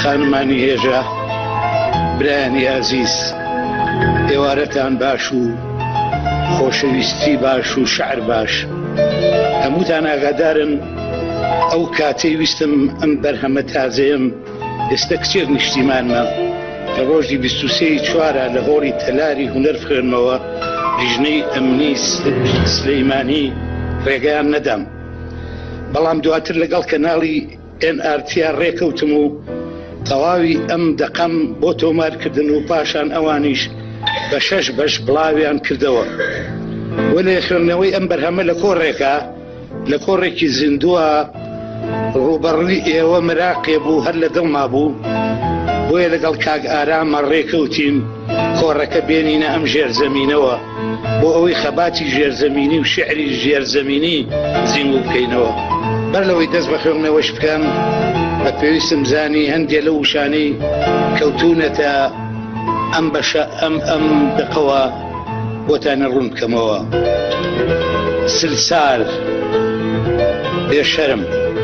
خانمانی هێژە، برایانی ئازیز، ئێوارەتان باش و خۆشەویستی باش و شەعر باش. هەمووتان ئاگادارن ئەو کاتەی ویستم ئەم بەرهەمە تازەیەم ئێستا کچێک نیشتیمانمە کە ڕۆژی 23 چوارە لە هۆڵی تەلاری هونەر بخوێنمەوە لیژنەی ئەمنی سلەیمانی ڕێگەیان نەدام، بەڵام دواتر لەگەڵ کەناڵی NRT ڕێکەوتم و تەواوی ئەم دەقەم بۆ تۆمارکردن و پاشان ئەوانیش بە 6 بەش بڵاویان کردەوە. وە لە خوێندنەوەی ئەم بەرهەمە لە کۆڕێکە، لە کۆڕێکی زیندووە ڕووبەڕووی ئێوە مراقێ بوو، هەر لە دڵما بوو، بۆیە لەگەڵ کاک ئارامە ڕێکەوتین کۆڕەکە بێنینە ئەم ژێرزەمینەوە بۆ ئەوەی خەباتی ژێرزەمینی و شعری ژێرزەمینی زیندوو بکەینەوە. بەر لەوەی دەست بە خوێندنەوەش بکەم بە پێویستم زانی هەندێک لە وشانەی کەوتونەتە ئەم بەشە ئەم دقەوە بۆتانە ڕوون بکەمەوە. سلسار بێشەرم،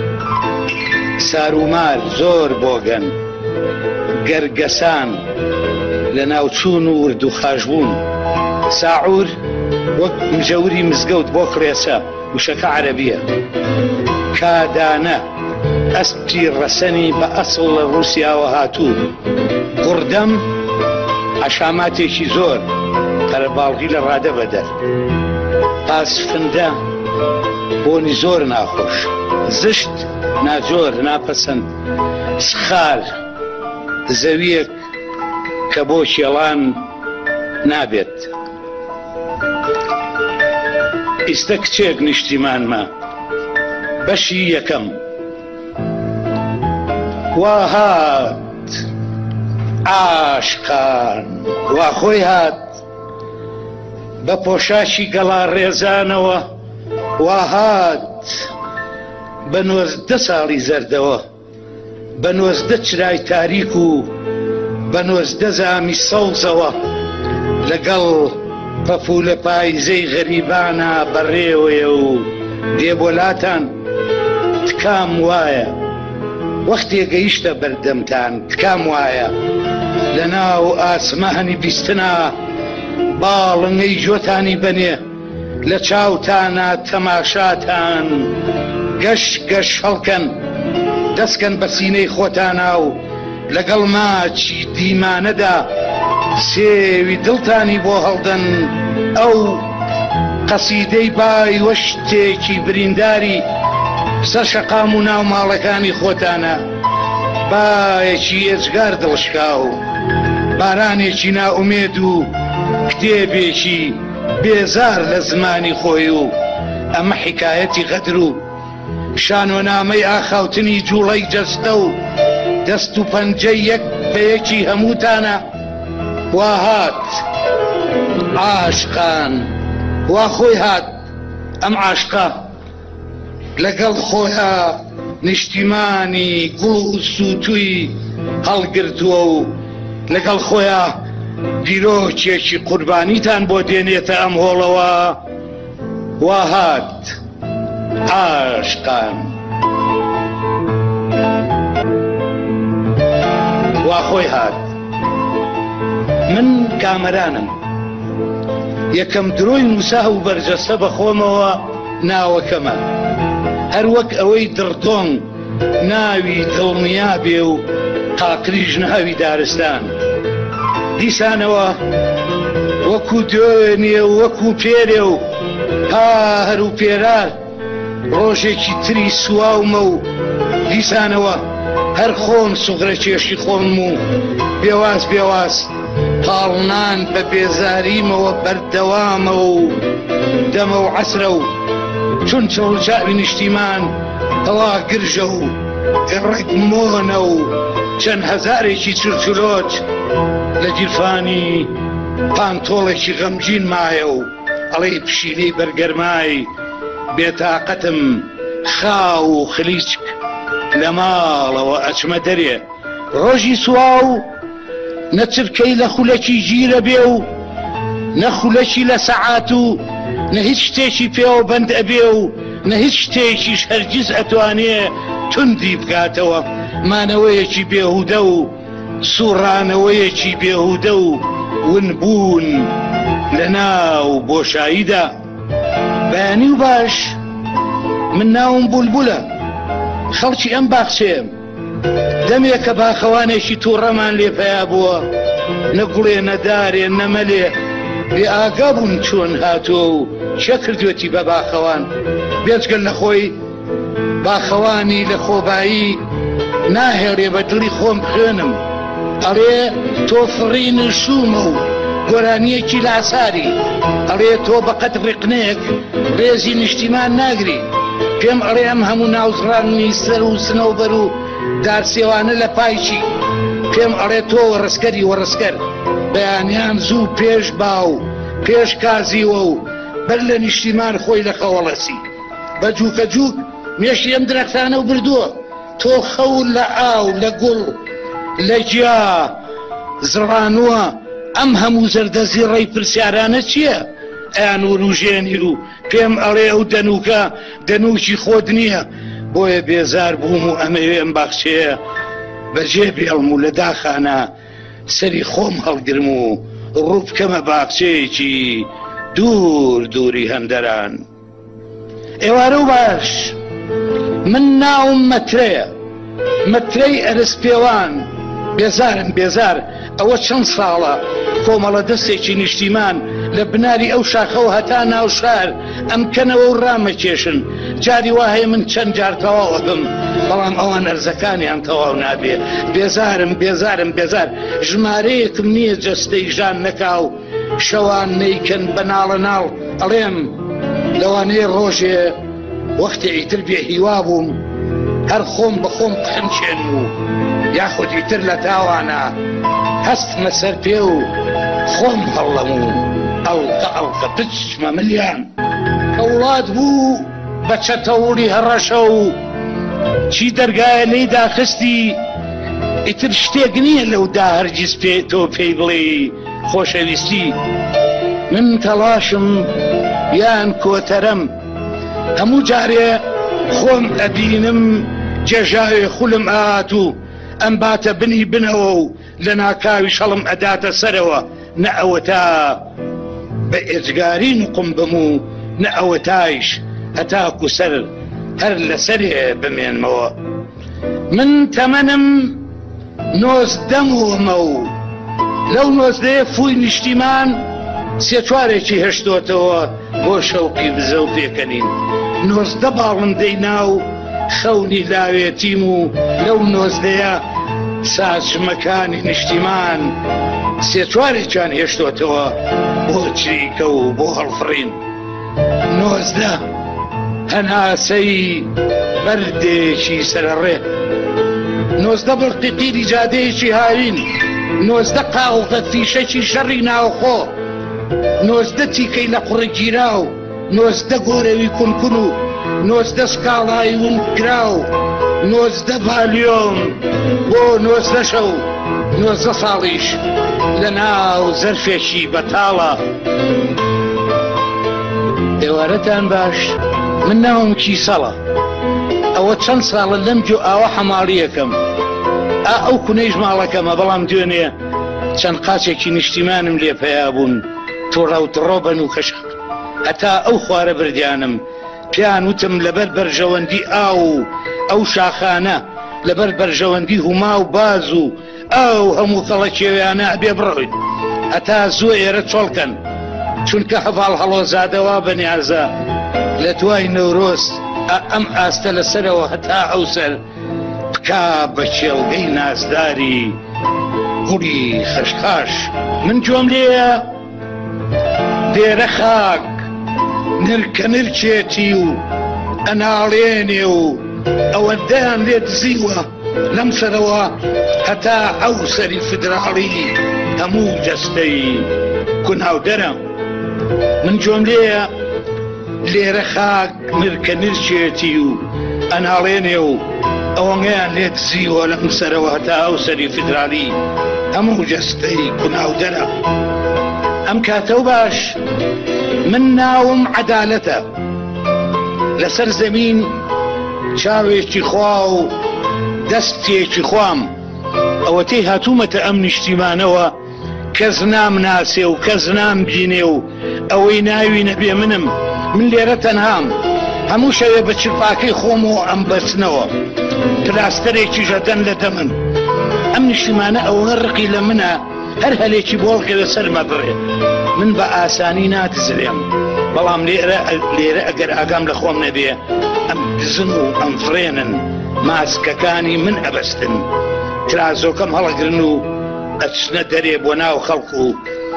سارومار زۆر بۆگەن، گەرگەسان لە ناوچوون و ورد و خاشبوون، ساعور وەک مجەوری مزگەوت بۆ کڕێسە وشەکە عەرەبیە، کادانە ئەسپی ڕەسەنی بە ئەسڵ لە ڕووسیاوە هاتوو، قوردەم عەشاماتێکی زۆر قەرەباڵغی لە ڕادە بەدەر، پاسفندە بۆنی زۆر ناخۆش، زشت ناجۆر ناپەسەند، سخار زەویەک کە بۆ شێڵان نابێت. ئیستە کچێک نیشتیمانمە، بەشی یەکەم. وا هات عاشقان، وا خۆی هات بە پۆشاشی گەڵا ڕێزانەوە، وا هات بە 19 ساڵی زەردەوە، بە 19 چرای تاریک و بە 19 زامی سەوزەوە، لەگەڵ پەپولە پایزەی غەریبانە بەڕێوەیە و دێبۆلاتان. تکام وایە وەختێ گەیشتە بەردەمتان، تکام وایە لە ناو ئاسمانی بیستنا باڵنگەی جۆتانی بەنێ، لە چاوتانە تەماشاتان گەش گەش هەڵکەن، دەستکەن بە سینەی خۆتانە و لەگەڵ ماچی دیمانەدا سێوی دڵتانی بۆ هەڵدەن. ئەو قەسیدەی بای وە شتێکی برینداری سەر شەقام و ناو ماڵەکانی خۆتانە، بایەکی ئێجگار دڵشکا و بارانێکی ناومێد و کتێبێکی بێزار لە زمانی خۆی و ئەمە حکایەتی غەدر و شانۆنامەی ئاخاوتنی جوڵەی جەستە و دەست و پەنجەی یەک بە یەکی هەمووتانە. وا هات عاشقان، وا خۆی هات ئەم عاشقە لەگەڵ خۆیە نیشتیمانی گوڵ و سووتوی هەڵگرتووە و لەگەڵ خۆیە دیرۆکێکی قوربانیتان بۆ دێنێتە ئەم هۆڵەوە. وا هات عاشقان، وا خۆی هات. من کامەرانم، یەکەم درۆی نووسا و بەرجەستە بەخۆمەوە ناوەکەمە، هەر وەک ئەوەی دڕتۆن ناوی دڵنیا بێ و قاقریژ ناوی دارستان. دیسانەوە وەکو دوێنێ و وەکو پێرێ و هەر و پێرار ڕۆژێکی تری سواومە و دیسانەوە هەر خۆم سوغرە کێشی خۆم و بێواز بێواز پاڵنان بە بێزاریمەوە بەردەوامە و دەمە و عەسرە و چون چاوی نیشتیمان هەوا گرژە و گەڕێک مۆنە و چەند هەزارێکی چرچلۆچ لە گیرفانی پانتۆڵێکی غەمگین مایە و ئەڵێی پشیلەی بەرگەرمای بێتاقەتم خاو و خلیچک لە ماڵەوە ئەچمە دەرێ، ڕۆژی سواو نەچرکەی لە خولەکی گیرە بێ و نەخولەکی لە سەعات و نە هیچ شتێکی پێوە بەند ئەبێ و نە هیچ شتێکیش هەرگیز ئەتوانێ توندی بکاتەوە. مانەوەیەکی بێهودە و سوڕانەوەیەکی بێهودە و ونبوون لە ناو بۆشاییدا. بەیانی و باش، من ناوم بولبولە، خەڵکی ئەم باخچەیەم. دەمێک کە باخەوانێکی تووڕەمان لێپەیا بووە، نەگوڵێ نەدارێ نەمەلێ، بێ ئاگا بوون چۆن هاتووە و چێ کردوێتی بە باخەوان. بێجگەل لە خۆی باخەوانی لە خۆبایی ناهێڕێ بە دڵی خۆم خوێنم، ئەڵێ تۆ فڕینە شومە و گۆرانیەکی لاساری، ئەڵێ تۆ بەقەت ڕێقنەیەک ڕێزی نیشتیمان ناگری. پێم ئەڵێ ئەم هەموو ناوزڕانی سەر و سنەوبەر و دارسێوانە لە پایچی، پێم ئەڵێ تۆ وەڕسکەری وەڕسکەر، بەیانیان زوو پێش باو پێش کازیوە و بەر لە نیشتیمان خۆی لە خەوەڵەسی. بە جووکە جووک مێشی ئەم درەختانە و بردووە، تۆ خەول لە ئاو لە گوڵ لە گیا زڕانووە، ئەم هەموو زەردەزی ڕێی پرسیارانە چییە؟ ئەیان و ڕوژێنیر و پێم ئەڵێ ئەو دەنووکە دەنووکی خۆت نییە، بۆیە بێزار بووم و ئەمەوێ ئەم باخچەیە بەجێ بێڵم و لە داخانە سەری خۆم هەڵگرم و ڕوو بکەمە باخچەیەکی دوور دووری هەندەران. ئێوارە و باش، من ناوم مەترەیە، مەترەی ئەرسپێوان. بێزارم بێزار، ئەوە چەند ساڵە کۆمەڵە دەستێکی نیشتیمان لە بناری ئەو شاخەوە هەتا ناو شار ئەم کەنەوە و ڕامەکێشن. جاری وایە من چەند جار تەواوە بم، بەڵام ئەوان ئەرزەکانیان تەواو نابێ. بێزارم بێزارم بێزار، ژمارەیەکم نییە جەستەی ژان نەکاو، شەوان نەیکەن بە ناڵە ناڵ. ئەڵێم لەوانەیە ڕۆژێ وەختی ئیتر بێ هیوا بووم، هەر خۆم بە خۆم قەمچێن و یاخود ئیتر لە تاوانە هەستمە سەر پێ و خۆم هەڵەم و ئەڵقە ئەڵقە بچمە ملیان. کە وڵات بوو بە چەتەوڵی هەڕەشە و چی دەرگایە لێی داخستی، ئیتر شتێک نییە لەودا هەرگیز تۆ پێی بڵێ خۆشەویستی. من تەڵاشم یان کۆتەرەم، هەموو جارێ خۆم ئەبینم جێژاوێ خولم ئات و ئەم باتە بنی بنەوە و لە ناکاوی شەڵم ئەداتە سەرەوە. نە ئەوە تا بە ئێجگاری نوقم بم و نە ئەوە تایش هەتاکو سەر هەر لەسەرێ بمێنمەوە. من تەمەنم 19 و لەو 19 فووی نیشتیمان سێ چوارێکی هەشتۆتەوە بۆ شەوقی بزە و پێکەنین. 19 باڵندەی ناو خەونی لاوێتیم و لەو 19 ساچمەکانی نیشتیمان سێ چوارێکیان هێشتۆتەوە بۆ چریکە و بۆ هەڵفڕین. 19 هەناسەی بەردێکی سەرڕێ، 19 بڵقی قیری جادەیەکی هاوین، 19 قاوڵقە فیشەکی شەڕی ناوخۆ، 19 تیکەی لە قوڕگیرا و 19 گۆرەوی کونکون و 19 سکاڵای ونکراو، 19 بالیۆم بۆ 19 شەو، 19 ساڵیش لە ناو زەرفێکی بەتاڵە. ئێوارەتان باش، من ناوم کیسەڵە، ئەوە چەند ساڵە لەم جۆ ئاوە حەماڵیەکەم. ئەو کونەیش ماڵەکەمە، بەڵام دوێنێ چەند قاچێکی نیشتیمانم لێپەیا بوون، تووڕەوتڕۆ بەن و کەشق. هەتا ئەو خوارە بردیانم، پیان وتم لەبەر بەرژەوەندی ئاو و ئەو شاخانە، لەبەر بەرژەوەندی هوما و باز و ئەو هەموو کەڵە کێویانە ئەبێ بڕۆیت، هەتا زوو ئێرە چۆڵکەن، چونکە هەڤاڵ هەڵۆزادەوا بەنیازە لە دوای نەورۆز ئەم ئاستە لەسەرەوە هەتا ئەوسەر بکا بە کێڵگەی نازداری گوڵی خەشخاش. من جۆم لێیە دێرە خاک نرکە نرکێتی و ئەناڵێنێ و ئەوەندەیان لێ دزیوە لەم سەرەوە هەتا ئەو سەری فدراڵی هەموو جەستەی کوناودەرە. من جۆم لێیە لێرە خاک نرکە نرچێتی و ئەناڵێنێ و ئەوەنگەیان لێ دزیوە لەم سەرەوە هەتا ئەو سەری فدراڵی هەموو جەستەی کوناودەرە. ئەم کاتە و باش، من ناوم عەدالەتە، لەسەر زەمین چاوێکی خوا و دەستێکی خۆم ئەوەتەی هاتوومەتە ئەم نیشتیمانەوە کەس نامناسێ و کەس نامبینێ و ئەوەی ناوی نەبێ منم من لێرە تەنهام هەموو شەوێ بە چرپاکەی خۆمەوە ئەم بەچنەوە پلاستەرێکی ژەدەن لە دەمن ئەم نیشتیمانە ئەوە ڕقی لە منە هەر هەلێکی بۆڵکەوێ سەرمە بڕێ من بە ئاسانی ناتزرێم بەڵام لێرە ئەگەر ئاگام لە خۆم نەبێ ئەم دزن و ئەم فرێنن ماسکەکانی من ئەبەستن ترازۆکەم هەڵەگرن و ئەچنە دەرێ بۆ ناو خەڵق و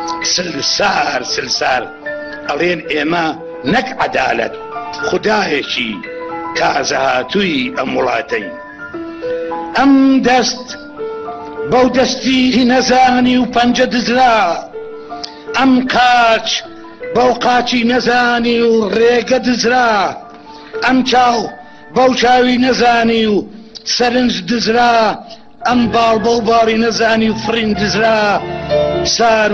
سلسار ئەڵێن ئێمە نەک عەدالەت خودایەکی تازە هاتووی ئەم وڵاتەی ئەم دەست بەو دەستی نەزانی و پەنجە دزرا ئەم قاچ بەو قاچی نەزانی و ڕێگە دزرا ئەم چاو بەو چاوی نەزانی و سەرنج دزرا ئەم باڵ بەو باڵی نەزانی و فرین دزرا سار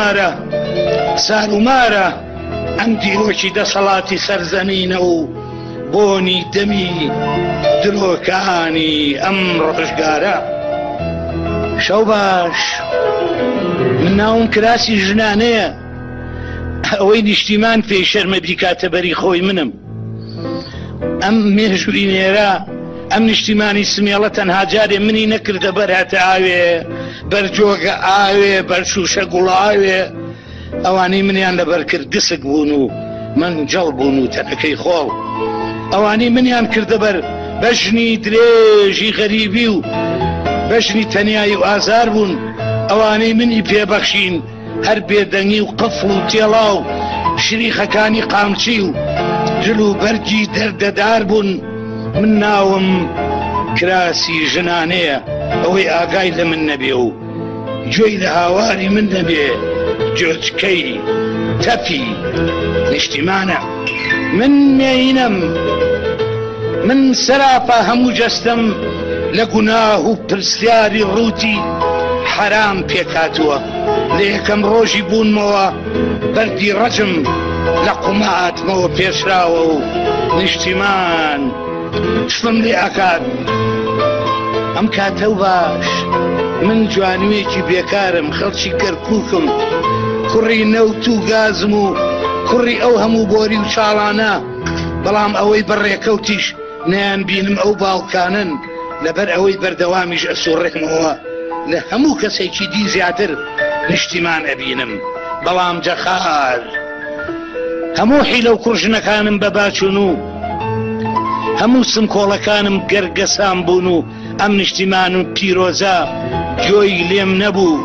و مارە ئەم دیرۆکی دەسەڵاتی سەرزەمینە و بۆنی دەمی درۆکانی ئەم ڕۆژگارە شەو باش من ناوم کراسی ژنانەیە ئەوەی نیشتیمان پێی شەرمە بیکاتە بەری خۆی منم ئەم مێژووی نێرە ئەم نیشتیمانی سمێڵە تەنها جارێ منی نەکردە بەر هاتە ئاوێ بەرجۆگە ئاوێ بەرشوشە گوڵاوێ ئەوانەی منیان لەبەر کرد گسک بوون و من جەڵ بوون و تەنەکەی خۆڵ ئەوانەی منیان کردە بەر بەژنی درێژی غەریبی و بەژنی تەنیایی و ئازار بوون ئەوانەی منی پێبەخشین هەر بێدەنگی و قفڵ و تێڵا و شریخەکانی قامچی و جل و بەرگی دەردەدار بوون من ناوم کراسی ژنانەیە ئەوەی ئاگای لە من نەبێ و گوێی لە هاواری من نەبێ جۆچکەی تەپی نیشتیمانە من مێینەم من سەراپا هەموو جەستەم لە گوناه و پرسیاری ڕووتی حرام پێکاتووە لە یەکەم ڕۆژی بوونمەوە بەردی ڕەجم لە قوماتمەوە پێشراوە و نیشتیمان شتم لێ ئاکات ئەم کاتە و باش من جوانوێکی بێکارم خەڵکی کەرکووکم کوڕی نەوت و گازم و کوڕی ئەو هەموو بۆری و چاڵانە بەڵام ئەوەی بەڕێکەوتیش نەیان بینم ئەو باوکانن لەبەر ئەوەی بەردەوامیش ئەسوڕێمەوە لە هەموو کەسێکی دی زیاتر نیشتیمان ئەبینم بەڵام جەخار هەموو حیلە و کوڕژنەکانم بە باچون و هەموو سمکۆڵەکانم گەرگەسان بوون و ئەم نیشتیمان و پیرۆزە گوێی لێم نەبوو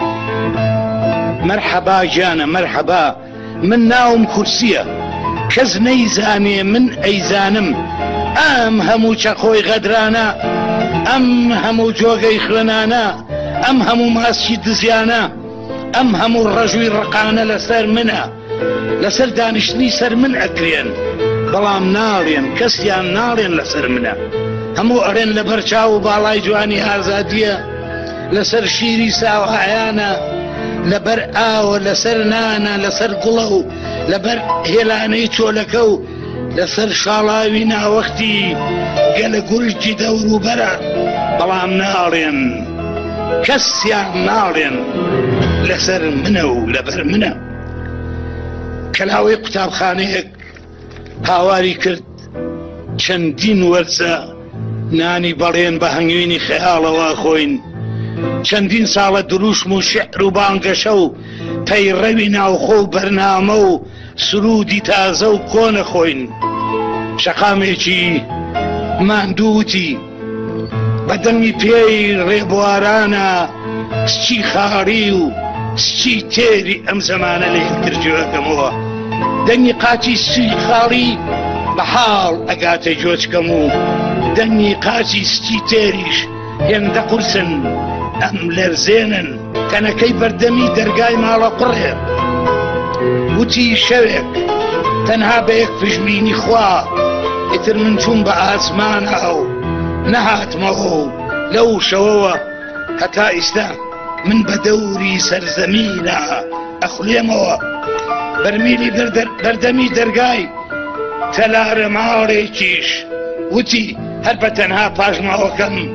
مەرحەبا گیانە مەرحەبا من ناوم کورسیە کەس نەیزانێ من ئەیزانم ئەم هەموو چەخۆی غەدرانە ئەم هەموو جۆگەی خوێنانە ئەم هەموو ماسی دزیانە ئەم هەموو ڕەژووی ڕقانە لەسەر منە لەسەر دانیشتنی سەر من ئەکرێن بەڵام ناڵێن کەسیان ناڵێن لەسەر منە هەموو ئەڕێن لەبەر چاو و باڵای جوانی ئازادیە لەسەر شیری ساوهایانە لەبەر ئاوە لەسەر نانە لەسەر گوڵە و لەبەر هێلانەی چۆلەکە و لەسەر شاڵاوی ناوەختی گەلە گورجی دەوروبەرە بەڵام ناڵێن کەسیان ناڵێن لەسەر منە و لەبەر منە کەلاوەی قوتابخانەیەک هاواری کرد چەندین وەرزە نانی بەڵێن بە هەنگوینی خەیاڵەوە خۆین چەندین ساڵە دروشم و شعر و بانگەشە و پەیڕەوی ناوخۆ و بەرنامە و سرودی تازە و کۆنە خۆین شەقامێکی ماندووتی بەدەمی پێی ڕێبوارانە سچی خاڕی و سچی تێری ئەم زەمانە لە یەکترجێوەکەمەوە دەنگی قاچی سچی خاڵی بە حاڵ ئەگاتە جۆچکەم و دەنگی قاچی سچی تێریش هێندە قورسن ئەم لەرزێنن کەنەکەی بەردەمی دەرگای ماڵە قڕێ وتی شەوێک تەنها بە یەک پژمینی خوا ئیتر من چوون بە ئاسمانە و نەهاتمەوە و لەو شەوەوە هەتا ئیستا من بە دەوری سەرزەمینە ئەخولێمەوە بەرمیلی بەردەمی دەرگای تەلارە ماڵێکیش وتی هەر بە تەنها پاژماوەکەم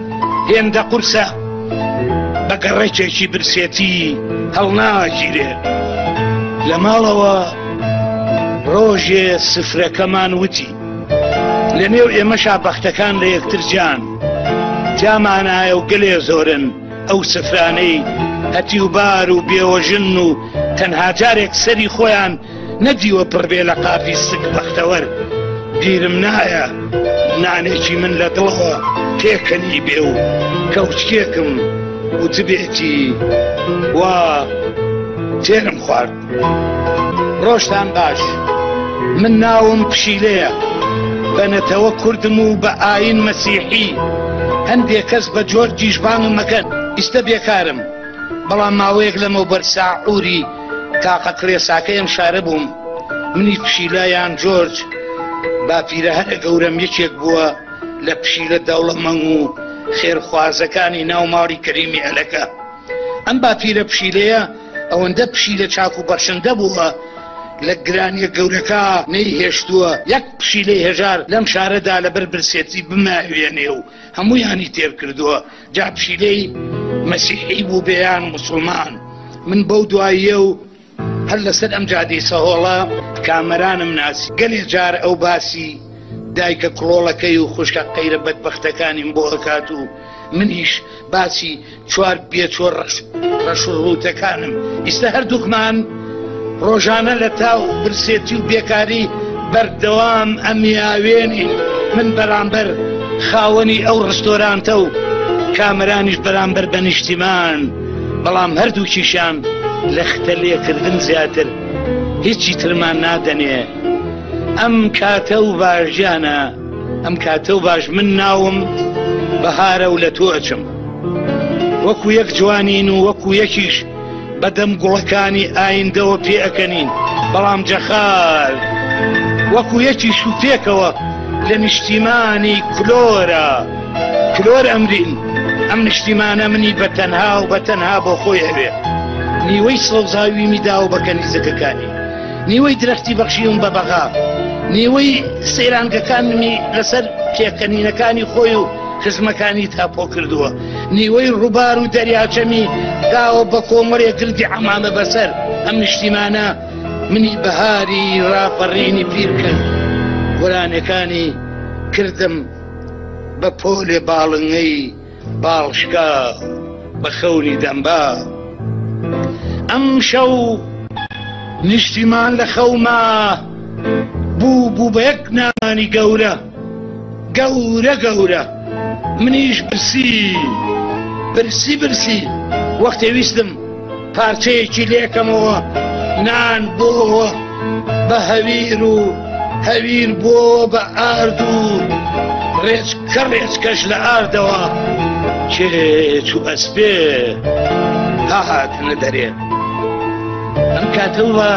هێندە قورسە بە گەڕێکێکی برسێتی هەڵناگیرێ. لە ماڵەوە ڕۆژێ سفرەکەمان وتی لە نێو ئێمەشا بەختەکان لە یەکتر جان جامانایە و گەلێ زۆرن ئەو سفرانەی هەتی و بار و بێوەژن و تەنها جارێک سەری خۆیان نەدیوە پڕبێ لە قاپی سک بەختەوەر. بیرم نایە نانێکی من لە دڵەوە پێکەنی بێ و کەوچکێکم وتبێتی وا تێرم خوارد. ڕۆژتان باش، من ناوم پشیلەیە، بەنەتەوە کوردم و بە ئاین مەسیحی. هەندێک کەس بە جۆرجیش بانگم مەکەن، ئیستە بێکارم، بەڵام ماوەیەک لەمە بەرساعوری تاقە کڵێساکەیم شارە بووم. منی پشیلەیان جۆرج باپیرە هەرە گەورەم یەکێک بووە لە پشیلە دەوڵەمەنگ و خێرخوازەکانی ناو ماڵی کەریمی ئەلەکە. ئەم باپیرە پشیلەیە ئەوەندە پشیلە چاک و بەرشندە بووە لە گرانیە گەورەکە نەیهێشتووە یەک پشیلەی هێژار لەم شارەدا لەبەر برسێتی بماوێنێ و هەموویانی تێر کردووە. جا پشیلەی مەسیحی بوو بێیان موسڵمان. من بەو دواییە و هەر لەسەر ئەم جادەی سەهۆڵە کامەرانم ناسی. گەلێ جار ئەو باسی دایکە کڵۆڵەکەی و خوشکە قەیرە بەدبەختەکانیم بۆ ئەکات و منیش باسی چوار بێچۆر ڕەشوڕوتەکانم. ئیستا هەردووکمان ڕۆژانە لە تاو برسێتی و بێکاری بەردەوام ئەمیاوێنین. من بەرامبەر خاوەنی ئەو ڕستۆرانتە و کامەرانیش بەرامبەر بە نیشتیمان، بەڵام هەردووکیشان لە ختە لێکردن زیاتر هیچی ترمان نادەنێ. ئەم کاتە و باشیانە، ئەم کاتە و باش. من ناوم بەهارە و لە تۆ ئەچم، وەکو یەک جوانین و وەکو یەکیش بەدەم گوڵەکانی ئایندەوە پێ ئەکەنین، بەڵام جەخال وەکو یەکی شوتێکەوە لە نیشتیمانی کلۆرە. کلۆر ئەمرین، ئەم نیشتیمانە منی بەتەنها و بەتەنها بۆ خۆی هەبێ. نیوەی سەوزاوی میدا و بە کەنیزەکەکانی، نیوەی درەختی بەخشیوم بە بەغا، نیوەی سەیرانگەکانمی لەسەر پێکەنینەکانی خۆی و خزمەکانی تاپۆ کردووە، نیوەی ڕووبار و دەریاچەمی داوە بە کۆمەڵێک گردی عەمامە بەسەر. ئەم نیشتیمانە منی بەهاری ڕاپەڕینی پیر کرد، گۆرانەکانی کردم بە پۆلێ باڵنگەی باڵشکا بە خەونی دەمبا. ئەم شەو نیشتیمان لە خەوما بوو بە یەک نامانی گەورە گەورە گەورە. منیش برسی وەختێ ویستم پارچەیەکی لێکەمەوە نان بۆوە بە هەویر و هەویر بۆوە بە ئارد و ڕێچکەش لە ئاردەوە کێچ و ئەسپێ هاتنە دەرێ. ئەم کاتەوە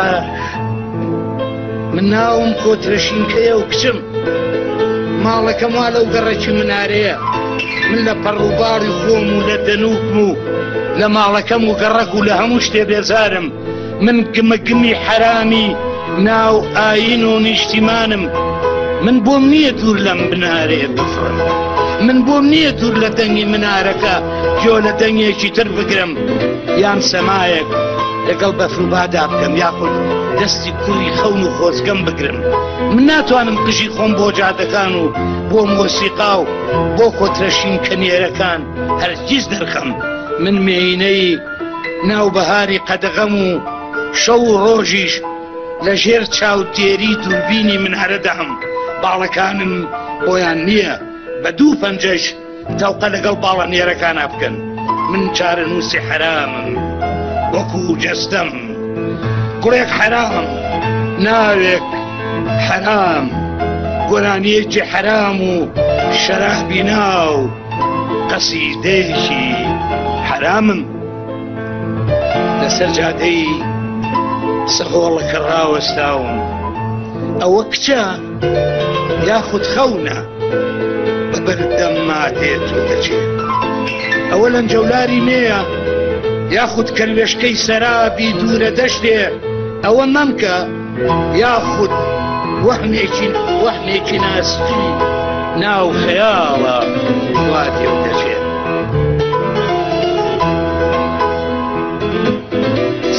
من ناوم کۆترەشینکەیە و کچم، ماڵەکەم وا لەو گەڕێکی منارەیە. من لە پەڕووباڵی خۆم و لە دەنووکم و لە ماڵەکەم و گەڕەک و لە هەموو شتێ بێزارم. من گمەگمی حرامی ناو ئاین و نیشتیمانم. من بۆم نییە دوور لەم بنارەیە بفڕم، من بۆم نییە دوور لە دەنگی منارەکە جۆ لە دەنگێکی تر بگرم، یان سەمایەک لەگەڵ بەفروبادا بکەم، یاخود دەستی کوڕی خەون و خۆزگەم بگرم. من ناتوانم قژی خۆم بۆ جادەکان و بۆ مۆسیقا و بۆ کۆترەشین کەنێرەکان هەرگیز دەرخەم. من مێینەی ناوبەهاری قەدەغەم و شەو و ڕۆژیش لە ژێر چاودێری دووربینی منارەدام. باڵەکانم بۆیان نییە بە دوو پەنجەش تەوقە لەگەڵ باڵە نێرەکانە بکەن. من چارە نووسی حرامم، وەکو جەستەم، کوڕێک حرام، ناوێک حرام، گۆرانیەکی حرام و شەرابی ناو، قەسیدەیەکی حرامم. لەسەر جادەی سەهۆڵەکە ڕاوەستاوم. ئەوە کچە یاخود خەونە بەبەردەم ماتێت و دەچێت. ئەوە لەنجەولاری نەیە یاخود کەروێشکەی سەرابی دوورە دەشتێ. ئەوە مەمکە یاخود وەحمێکی ناسکی ناو خەیاڵە واتێ و دەچێت.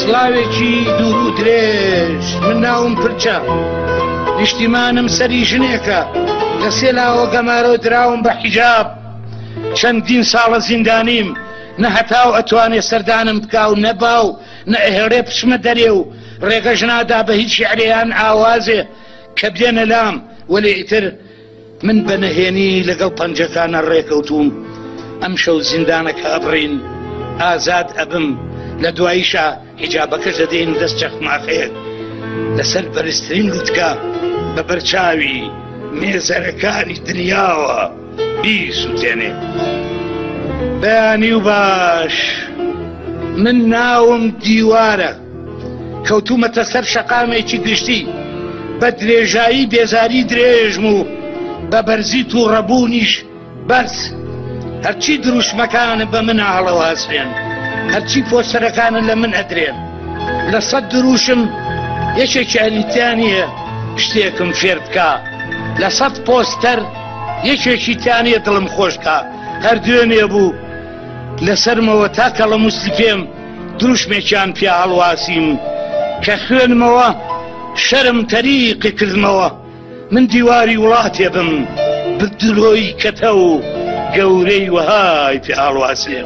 سڵاوێکی دوور و درێژ من ناوم پرچە نیشتیمانم سەری ژنێکە لە سێلاوە گەمارۆ دراوم بە حیجاب چەندین ساڵە زیندانیم نە هەتاو ئەتوانێ سەردانم بکا و نەباو نە ئەهێڕێ پشمە دەرێ و ڕێگەژ نادا بە هیچ شیعریان ئاوازێ کە بێنە لام وەلێ ئیتر من بە نەهێنی لەگەڵ پەنجەکانە ڕێکەوتوم ئەم شەو زیندانەکە ئەبڕین ئازاد ئەبم لە دواییشە حیجابەکەش دەدەین دەست چەخماخەیەک لەسەر بەرزترین لوتکە بە بەرچاوی مێزەرەکانی دنیاوە بیسووتێنێ. بەیانی و باش من ناوم دیوارە کەوتومەتە سەر شەقامێکی گشتی بە درێژایی بێزاری درێژم و بە بەرزیت و ڕەبوونیش بەس هەرچی دروشمەکانە بە من هەڵەواسێن هەرچی پۆستەرەکانە لە من ئەدرێن لە 100 دروشم یەکێکی ئەلیتیانیە شتێکم فێر بکە لە 100 پۆستەر یەکێکی تیانیە دڵم خۆشکە هەر دوێنێ بوو لەسەرمەوە تا کەڵەموستی پێم دروشمێکیان پێ هەڵواسیم کە خوێنمەوە شەرم تەریقی کردمەوە من دیواری وڵاتێ بم بدلۆی کەتە و گەورەی وەهای پێ هەڵواسێم.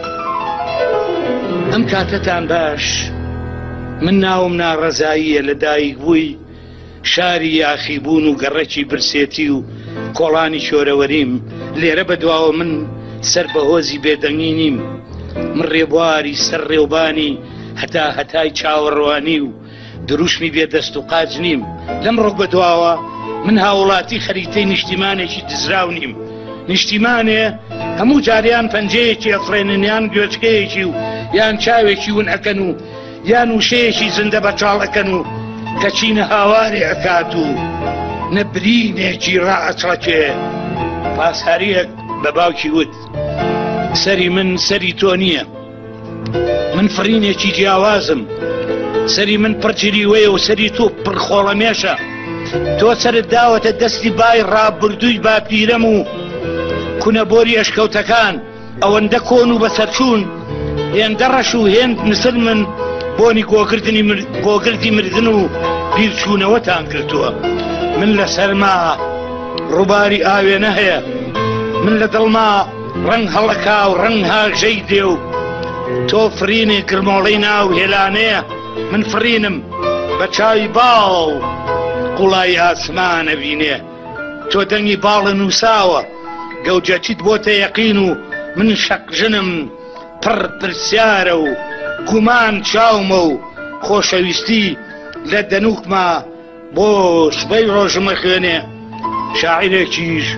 ئەم کاتەتان باش من ناوم ناڕەزاییە لە دایک بووی شاری یاخیبوون و گەڕەکی برسێتی و کۆڵانی شۆرەوەریم لێرە بەدواوە من سەر بەهۆزی بێدەنگی نیم من ڕێبواری سەر ڕێوبانی هەتای چاوەڕوانی و دروشمی بێدەست و قاج نیم لەم ڕۆک بەدواوە من هاوڵاتی خەریتەی نیشتیمانێکی دزراو نیم نیشتیمانێ هەموو جاریان پەنجەیەکی ئەفرێننیان گوێچکەیەکی و یان چاوێکی ون ئەکەن و یان وشەیەکی زندە بەچاڵ ئەکەن و کەچینە هاوارێ ئەکات و نەبرینێکی ڕائەچڕەکێ. پاسهاریەک بە باوکی وت سەری من سەری تۆ نییە من فرینێکی جیاوازم سەری من پڕجریوەیە و سەری تۆ پڕخۆڵەمێشە تۆ سەرت داوەتە دەستی بای ڕابردووی باپیرەم و کونەبۆری ئەشکەوتەکان ئەوەندە کۆن و بەسەرچوون هێندە ڕەش و هێند نسل من بۆنی گۆگردی مردن و بیرچوونەوەتان کردووە من لە سەرما ڕووباری ئاوێنە هەیە من لە دڵما ڕنگ هەڵەکا و ڕنگ هاژەی دێ و تۆ فرینێ گرمۆڵەی ناو هێلانەیە من فرینم بە چاوی باڵ قوڵای ئاسمانە بینێ تۆ دەنگی باڵە نووساوە گەوجەچیت بۆتە یەقین و من شەقژنم پڕ پرسیارە و گومان چاومە و خۆشەویستی لە دەنووکما بۆ سبەی ڕۆژمە خوێنێ. شاعیرێکیش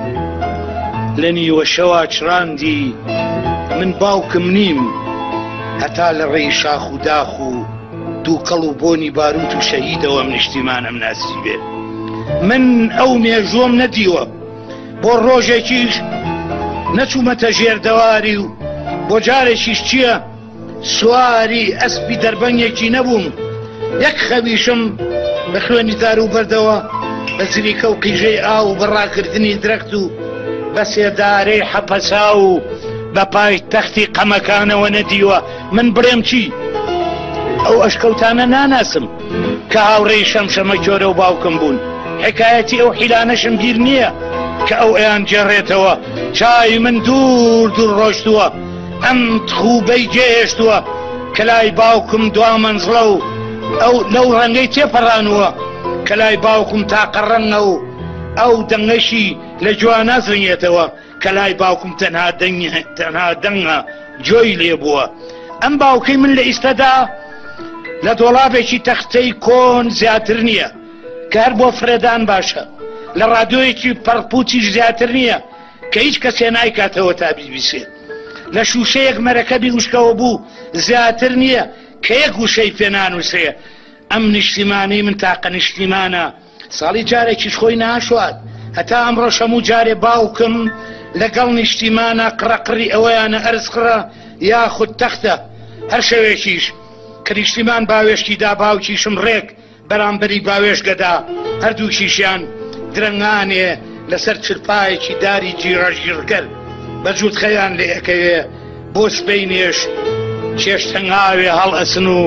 لە نیوە شەوا چڕاندی من باوکم نیم هەتا لە ڕێی شاخ و داخ و دووکەڵ و بۆنی باروت و شەهیدەوەم نیشتیمانم ناسی بێ من ئەو مێژووەم نەدیوە بۆ ڕۆژێکیش نەچوومەتە ژێردەواری و بۆ جارێکیش چییە سواری ئەسپی دەربەنگێکی نەبووم یەک خەویشم بە خوێنی دار و بەردەوە بە زریکە و قیژەی ئاو و بەڕاکردنی درەخت و بە سێدارەی حەپەسا و بە پای تەختی قەمەکانەوە نەدیوە من بڕێم چی ئەو ئەشکەوتانە ناناسم کە هاوڕێی شەمشەمە جۆرە و باوکم بوون حکایەتی ئەو حیلانەشم بیر نییە کە ئەو ئەیان جێڕێتەوە چای من دوور ڕۆشتووە ئەم خوبەی جێهێشتووە کە لای باوکم دوا مەنزڵە و ئەو لەو ڕەنگەی تێپەڕانووە کە لای باوکم تاقەڕەنە و ئەو دەنگەشی لە جوان نازڵێتەوە کە لای باوکم تەنها دەنگە جۆی لێ بووە. ئەم باوکەی من لە ئیستەدا لە دۆڵابێکی تەختەی کۆن زیاتر نییە کە هەر بۆ فرێدان باشە لە ڕادیۆیەکی پەڕپوتیش زیاتر نییە کە هیچ کەسێ نایکاتەوە تا بیبیسێ لە شوشەیەک مەرەکەبی وشکەوە بوو زیاتر نییە کە یەک وشەی پێ نانووسێ. ئەم نیشتیمانی من تاقە نیشتیمانە ساڵی جارێکیش خۆی ناشوات هەتا ئەمڕۆ هەموو جارێ باوکم لەگەڵ نیشتیمانە قڕەقڕی ئەوەیانە ئەرزقڕە یاخود تەختە هەر شەوێکیش کە نیشتیمان باوێشکی دا باوکیشم ڕێک بەرامبەری باوێشگەدا هەردووکیشیان درەنگانێ لەسەر چرپایەکی داری جیڕەژیڕگەر بەجووت خەیان لێ ئەکەوێ بۆ سبەی نێش چێشتەنگاوێ هەڵ ئەسن و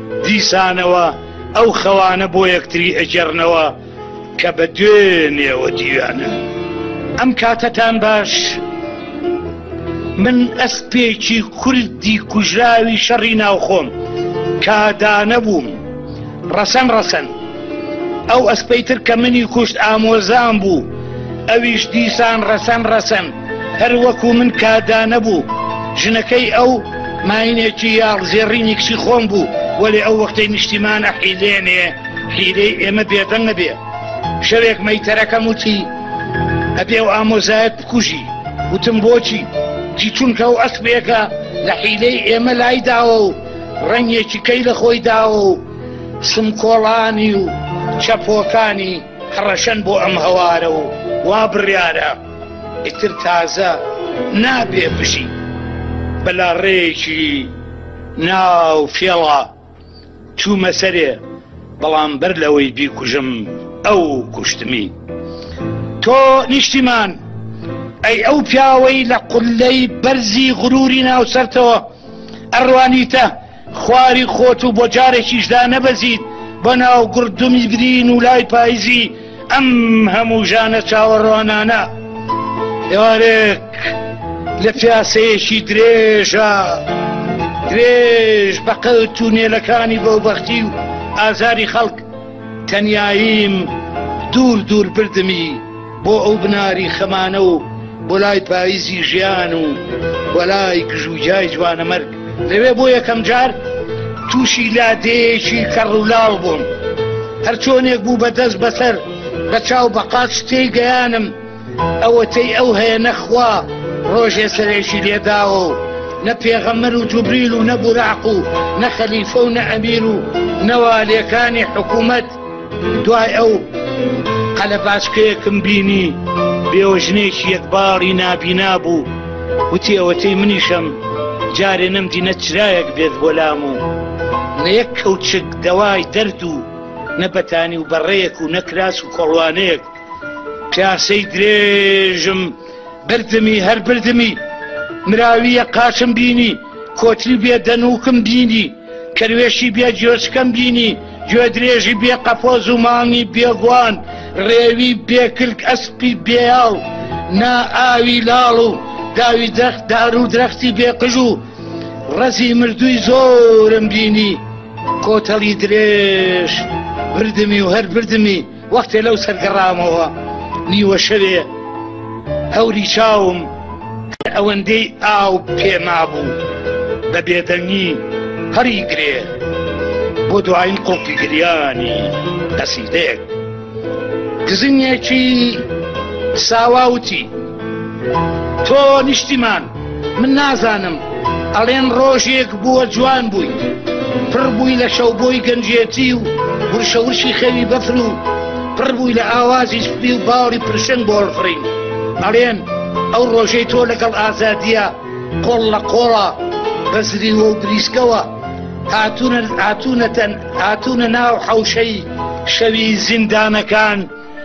دیسانەوە ئەو خەوانە بۆ یەکتری ئەجێڕنەوە کە بە دوێنێەوە دیوانە. ئەم کاتەتان باش، من ئەسپێکی کوردی کوژراوی شەڕی ناوخۆم کادانە بووم ڕەسەن ڕەسەن. ئەو ئەسپەیتر کە منی کوشت ئامۆزان بوو، ئەویش دیسان ڕەسەن ڕەسەن هەر وەکو من کادانە بوو. ژنەکەی ئەو ماینێکی یاڵزێڕینی کچی خۆم بوو، وەلێ ئەو وەختەی نیشتیمانە حیلێنێ، حیلەی ئێمە بێدەنگ نەبێ. شەوێک مەیتەرەکەم وتی ئەبێ و ئامۆزایەت بکوژی. وتم بۆچی؟ جی چونکە ئەو ئەسپێکە لە حیلەی ئێمە لای داوە و ڕەنگێکی کەی لە خۆی داوە و سمکۆڵانی و چەپۆکانی هەڕەشەن بۆ ئەم هەوارە و وا بڕیارە ئیتر تازە نابێ بژی. بەلا ڕێکی ناو فێڵە چوومە سەرێ، بەڵام بەر لەوەی بیکوژم ئەو کوشتمی. تۆ نیشتیمان، ئەی ئەو پیاوەی لە قولەی بەرزی غروری ناوسەرتەوە ئەڕوانیتە خواری خۆت و بۆ جارێکیشدا نەبەزیت بە ناو گوردومی برین و لای پاییزی ئەم هەموو ژانە چاوەڕوانانە. ئێوارێک لە پیاسەیەکی درێژە، درێژ بە قەوت و نێلەکانی بەوبەختی و ئازاری خەڵک، تەنیاییم دوور دوور بردمی بۆ ئەو بناری خەمانە و بۆ لای پاییزی ژیان و بۆ لای گژوجای جوانە مەرگ. لەوێ بۆ یەکەم جار تووشی لادەیەکی کەڕوولاڵ بووم. هەر چۆنێک بوو بەدەست بەسەر بە چاو بەقات شتەی گەیانم ئەوەتەی ئەو هەیە نەخوا ڕۆژێ سەرێکی لێداوە و نە پێغەمبەر و جوبریل و نە بوراق و نە خەلیفە و نە ئەمیر و نەوالێکانی حکوومەت. دوای ئەو قەلەباسکەیەکم بینی بێوەژنێکی یەکباڕی نابینا بوو، وتی ئەوەتەی منیشەم جارێ نەمدینە چرایەک بێت بۆ لام و نە یەک کەوچک دەوای دەرد و نەبەتانی و بەڕێیەک و نەکراس و کۆڵوانەیەک. پیاسەی درێژم بردمی هەر بردمی، مراویە قاچم بینی، کۆتری بێ دەنووکم بینی، کەروێشی بێ جۆچکەم بینی، گوێ درێژی بێ قەپۆز و ماڵی بێگوان، ڕێوی بێکلک ئەسپی بێیاڵ، نا ئاوی لاڵ و داوی درەخت دار و درەختی بێقژ و ڕەزی مردووی زۆرم بینی. کۆتەڵی درێژ بردمی و هەر بردمی. وەختێ لەو سەرگەڕامەوە نیوە شەوێ هەوری چاوم ئەوەندەی ئاو پێما بوو بە بێدەنگی هەری گرێ بۆ دوایین قۆپی گریانی قەسیدەیەک. گزنگێکی ساواوتی تۆ نیشتیمان، من نازانم، ئەڵێن ڕۆژێک بووە جوان بووی، پڕ بووی لە شەوبۆی گەنجێتی و ورشەورشی خەوی بەفر و پڕ بووی لە ئاوازی سپی و باوری پرشنگ بۆڵفرین. ئەڵێن ئەو ڕۆژەی تۆ لەگەڵ ئازادیە قۆڵ لە قۆڵە بەزریوە و بریسکەوە هاتوونە ناو حەوشەی شەوی زیندانەکان.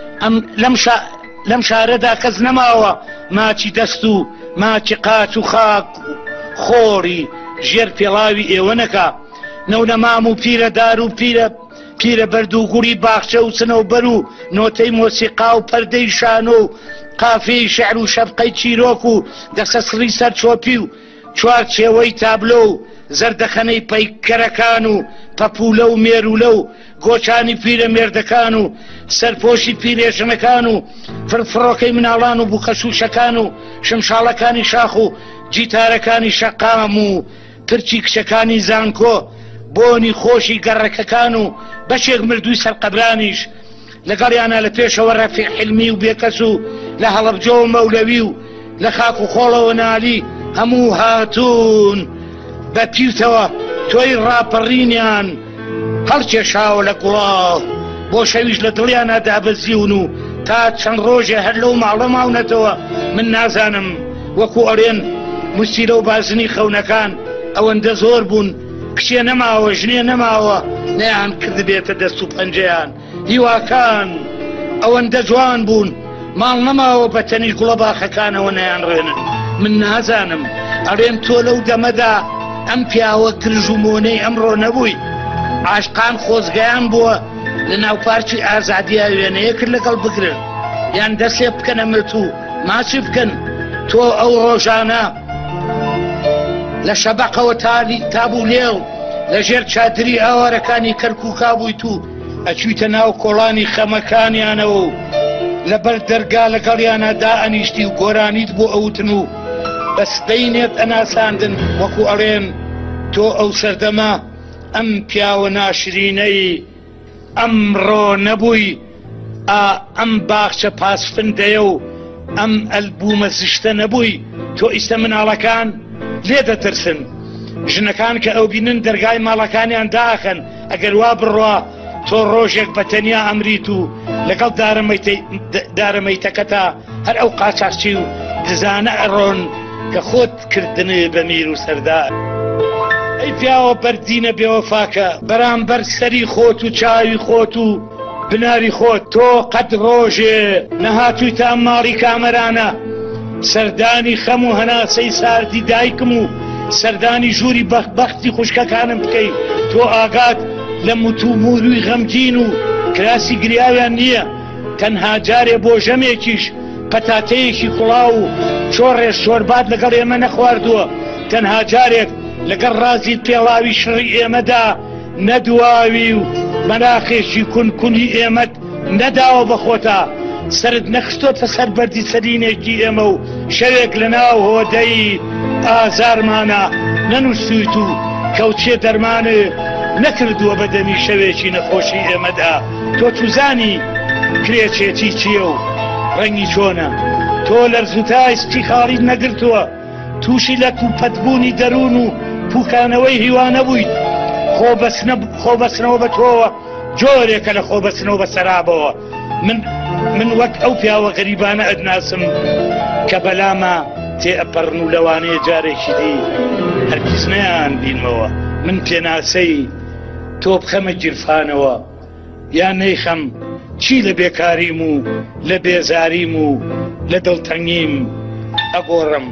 لەم شارەدا کەس نەماوە ماچی دەست و ماچی قاچ و خاک خۆری ژێر پێڵاوی ئێوە نەکا. نەونەمام و پیرە دار و پیرە بەرد و گوڕی باخچە و سنەوبەر و نۆتەی مۆسیقا و پەردەی شانۆ و قافەی شعر و شەفقەی چیرۆک و دەسەسڕی سەر چۆپی و چوار چێوەی تابلۆ و زەردەخەنەی پەیکەرەکان و پەپولە و مێرولە و گۆچانی پیرە مێردەکان و سەرپۆشی پیرێژنەکان و فرفڕۆکەی مناڵان و بووکەشوشەکان و شمشاڵەکانی شاخ و جیتارەکانی شەقام و پرچی کچەکانی زانکۆ، بۆنی خۆشی گەڕەکەکان و بەشێک مردووی سەرقەبرانیش لەگەڵیانە لە پێشەوە ڕەفیع حلمی و بێکەس و لە هەڵەبجە و مەولەوی و لە خاک و خۆڵەوە نالی هەموو هاتوون بە پیرتەوە تۆی ڕاپەڕینیان هەڵکێشاوە لە گوڵاو بۆ شەویش لە دڵیانە دابەزیون و تا چەند ڕۆژێ هەر لەو ماڵە ماونەتەوە. من نازانم وەکو ئەڵێن موستی لەو بازنی خەونەکان ئەوەندە زۆر بوون، کچێ نەماوە ژنێ نەماوە نەیان کرد بێتە دەست و پەنجەیان. هیواکان ئەوەندە جوان بوون، ماڵ نەماوە بە تەنیش گوڵە باخەکانەوە نەیان ڕێنن. من نازانم، ئەڵێن تۆ لەو دەمەدا ئەم پیاوە گرژ و مۆنەی ئەمڕۆ نەبووی. عاشقان خۆزگەیان بووە لە ناوپارکی ئازادیە وێنەیە کرد لەگەڵ بگرن یان دەستێ بکەنە ملتوو ماچی بکەن تۆ ئەو ڕۆژانە لە شەبەقەوە تابوو لێو لەژێر چادری ئاوارەکانی کەرک و کابوویت و ئەچوویتە ناو کۆڵانی خەمەکانیانەوە و لەبەر دەرگا لەگەڵیانە دائەنیشتی و گۆرانیت بۆ ئەوتن و بە سبەینێت ئەناساندن وەکو ئەڵێن تۆ ئەو سەردەما ئەم پیاوە ناشرینەی ئەمڕۆ نەبووی ئەم باخچە پاسفندەیە و ئەم ئەلبومە زشتە نەبووی تۆ ئیستا مناڵەکان لێ دەترسن ژنەکان کە ئەو بینن دەرگای ماڵەکانیان داخەن ئەگەر وا بڕوا تۆ ڕۆژێک بە تەنیا ئەمریت و لەگەڵ دارەمەیتەکەتا هەر ئەو قاچاقچی و دزانە ئەڕۆن کە خۆت کردنێ بە میر و سەردار ئەی پیاوە بەردینە بێوەفاکە بەرامبەر سەری خۆت و چاوی خۆت و بناری خۆت تۆ قەت ڕۆژێ نەهاتوویتە ئەم ماڵی کامەرانە سەردانی خەم و هەناسەی ساردی دایکم و سەردانی ژووری بەختی خوشکەکانم بکەی تۆ ئاگات لە موتوموروی غەمگین و کراسی گریاویان نییە تەنها جارێ بۆ ژەمێکیش پەتاتەیەکی کوڵاو و چۆڕێ شۆربات لەگەڵ ئێمە نەخواردووە تەنها جارێک لەگەڵ ڕازی پێڵاوی شڕی ئێمەدا نەدواوی و مەراخێکی کونکونی ئێمەت نەداوە بەخۆتا سرت نەخستۆتە سەر بەردی سەرینێکی ئێمە و شەوێک لە ناو هۆدەی ئازارمانە نەنووسیت و کەوچێ دەرمانە نەکردووە بەدەمی شەوێکی نەخۆشی ئێمەدا تۆ توزانی کرێچێتی چییە و ڕەنگی چۆنە تۆ لەرزوتای سپی خاڵیت نەگرتووە تووشی لە توپەتبوونی دەروون و پوکانەوەی هیوانە بوویت خۆبەسنەوە بە تۆوە جۆرێکە لە خۆبەسنەوە بە سەرابەوە من وەک ئەو پیاوە غەریبانە ئەدناسم کە بەلامە تێئەپەڕن و لەوانەیە جارێکی دی هەرگیز نەیان بینمەوە من پێناسەی تۆ بخەمە گیرفانەوە یان نەیخەم چی لە بێکاریم و لە بێزاریم و لە دڵتەنگیم ئەگۆڕم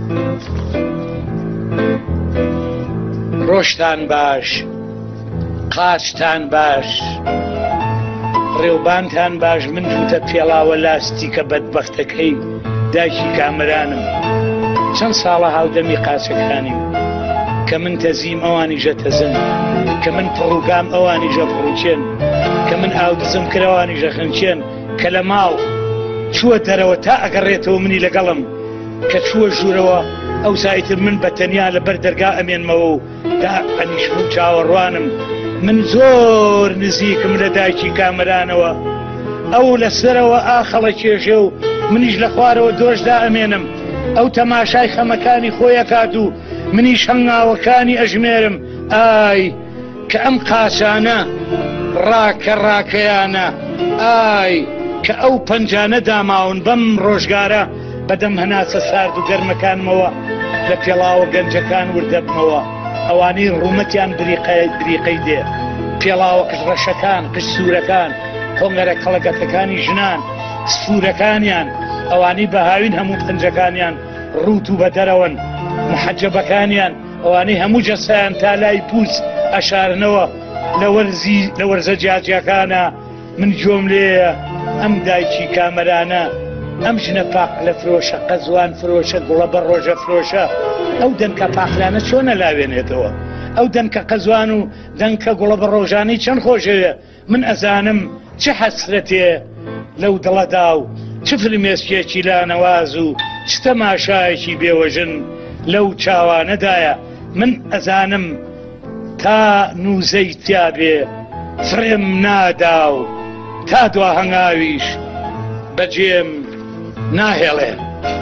ڕۆژتان باش قاچتان باش ڕێوبانتان باش من جوتە پێڵاوە لاستیکە بەدبەختەکەی دایکی کامەرانم چەند ساڵە هاودەمی قاچەکانیم کە من تەزیم ئەوانیژە تەزن کە من پڕووگام ئەوانیژە پڕوچێن کە من ئاودزم کرەوانیژە خنچێن کە لە ماڵ چووە دەرەوە تا ئەگەڕێتەوە منی لەگەڵم کە چووە ژوورەوە ئەو سایتر من بە تەنیا لەبەر دەرگا ئەمێنمەوە و دا ئەنیشم و چاوەڕوانم من زۆر نزیکم لە دایکی کامەرانەوە ئەو لەسەرەوە ئاخەڵە کێژێ و منیش لە خوارەوە دۆشدا ئەمێنم ئەو تەماشای خەمەکانی خۆیەکات و منیش هەنگاوەکانی ئەژمێرم ئای کە ئەم قاچانە ڕاکەیانە ئای کە ئەو پەنجانە داماون بەم ڕۆژگارە بەدەم هەناسە سارد و گەرمەکانمەوە لە پێڵاوە گەنجەکان وردەبمەوە ئەوانەی ڕوومەتیان بریقەی دێ پێڵاوە قژڕەشەکان قژ سوورەکان کۆنگەرە کەڵەگەتەکانی ژنان سفورەکانیان ئەوانەی بەهاوین هەموو پەنجەکانیان ڕوت و بەدەرەوەن محەجەبەکانیان ئەوانەی هەموو جەسەیان تا لای پووس ئەشارنەوە لە وەرزە جیاجیەکانە من جۆم لێیە ئەم دایکی کامەرانە ئەم ژنە پاق لە فرۆشە قەزوان فرۆشە گوڵە بە ڕۆژە فرۆشە ئەو دەنکە پاقلانە چۆنە لاوێنێتەوە ئەو دەنکە قەزوان و دەنکە گوڵە بە ڕۆژانی چەند خۆشەوێ من ئەزانم چه حەسرەتێ لەو دڵەدا و چ فرمێسکێکی لانەواز و چ تەماشایەکی بێوەژن لەو چاوانەدایە من ئەزانم تا نووزەی تیابێ فرێم نادا و تا دوا هەنگاویش بەجێم ناهێڵێ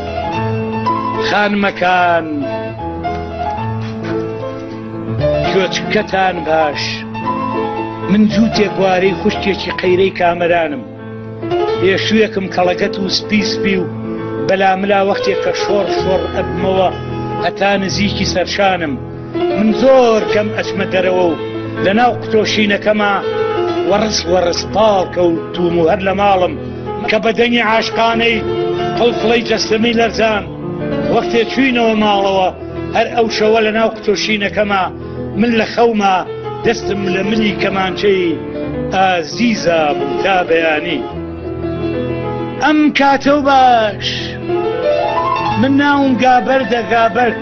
خانمەکان گوێچکەتان باش من جووتێک وارەی خوشتێکی قەیرەی کامەرانم پێشوویەکم کەڵەکەت و سپی و بەلاملا وەختێک کە شۆڕ ئەبمەوە هەتا نزیکی سەرشانم من زۆر کەم ئەچمە دەرەوە و لە ناو قوتۆشینەکەما وەڕس پاڵ کەوتوم و هەر لە ماڵم کە بەدەنگی عاشقانەی پڵپڵەی جەستەمی لەرزان وەختێ چوینەوە ماڵەوە هەر ئەو شەوە لە ناو قوتۆشینەکەما من لە خەوما دەستم لە ملی کەمانچەی ئازیزە بوو تا بەیانی. ئەم کاتە و باش من ناوم گابەردە گابەرد،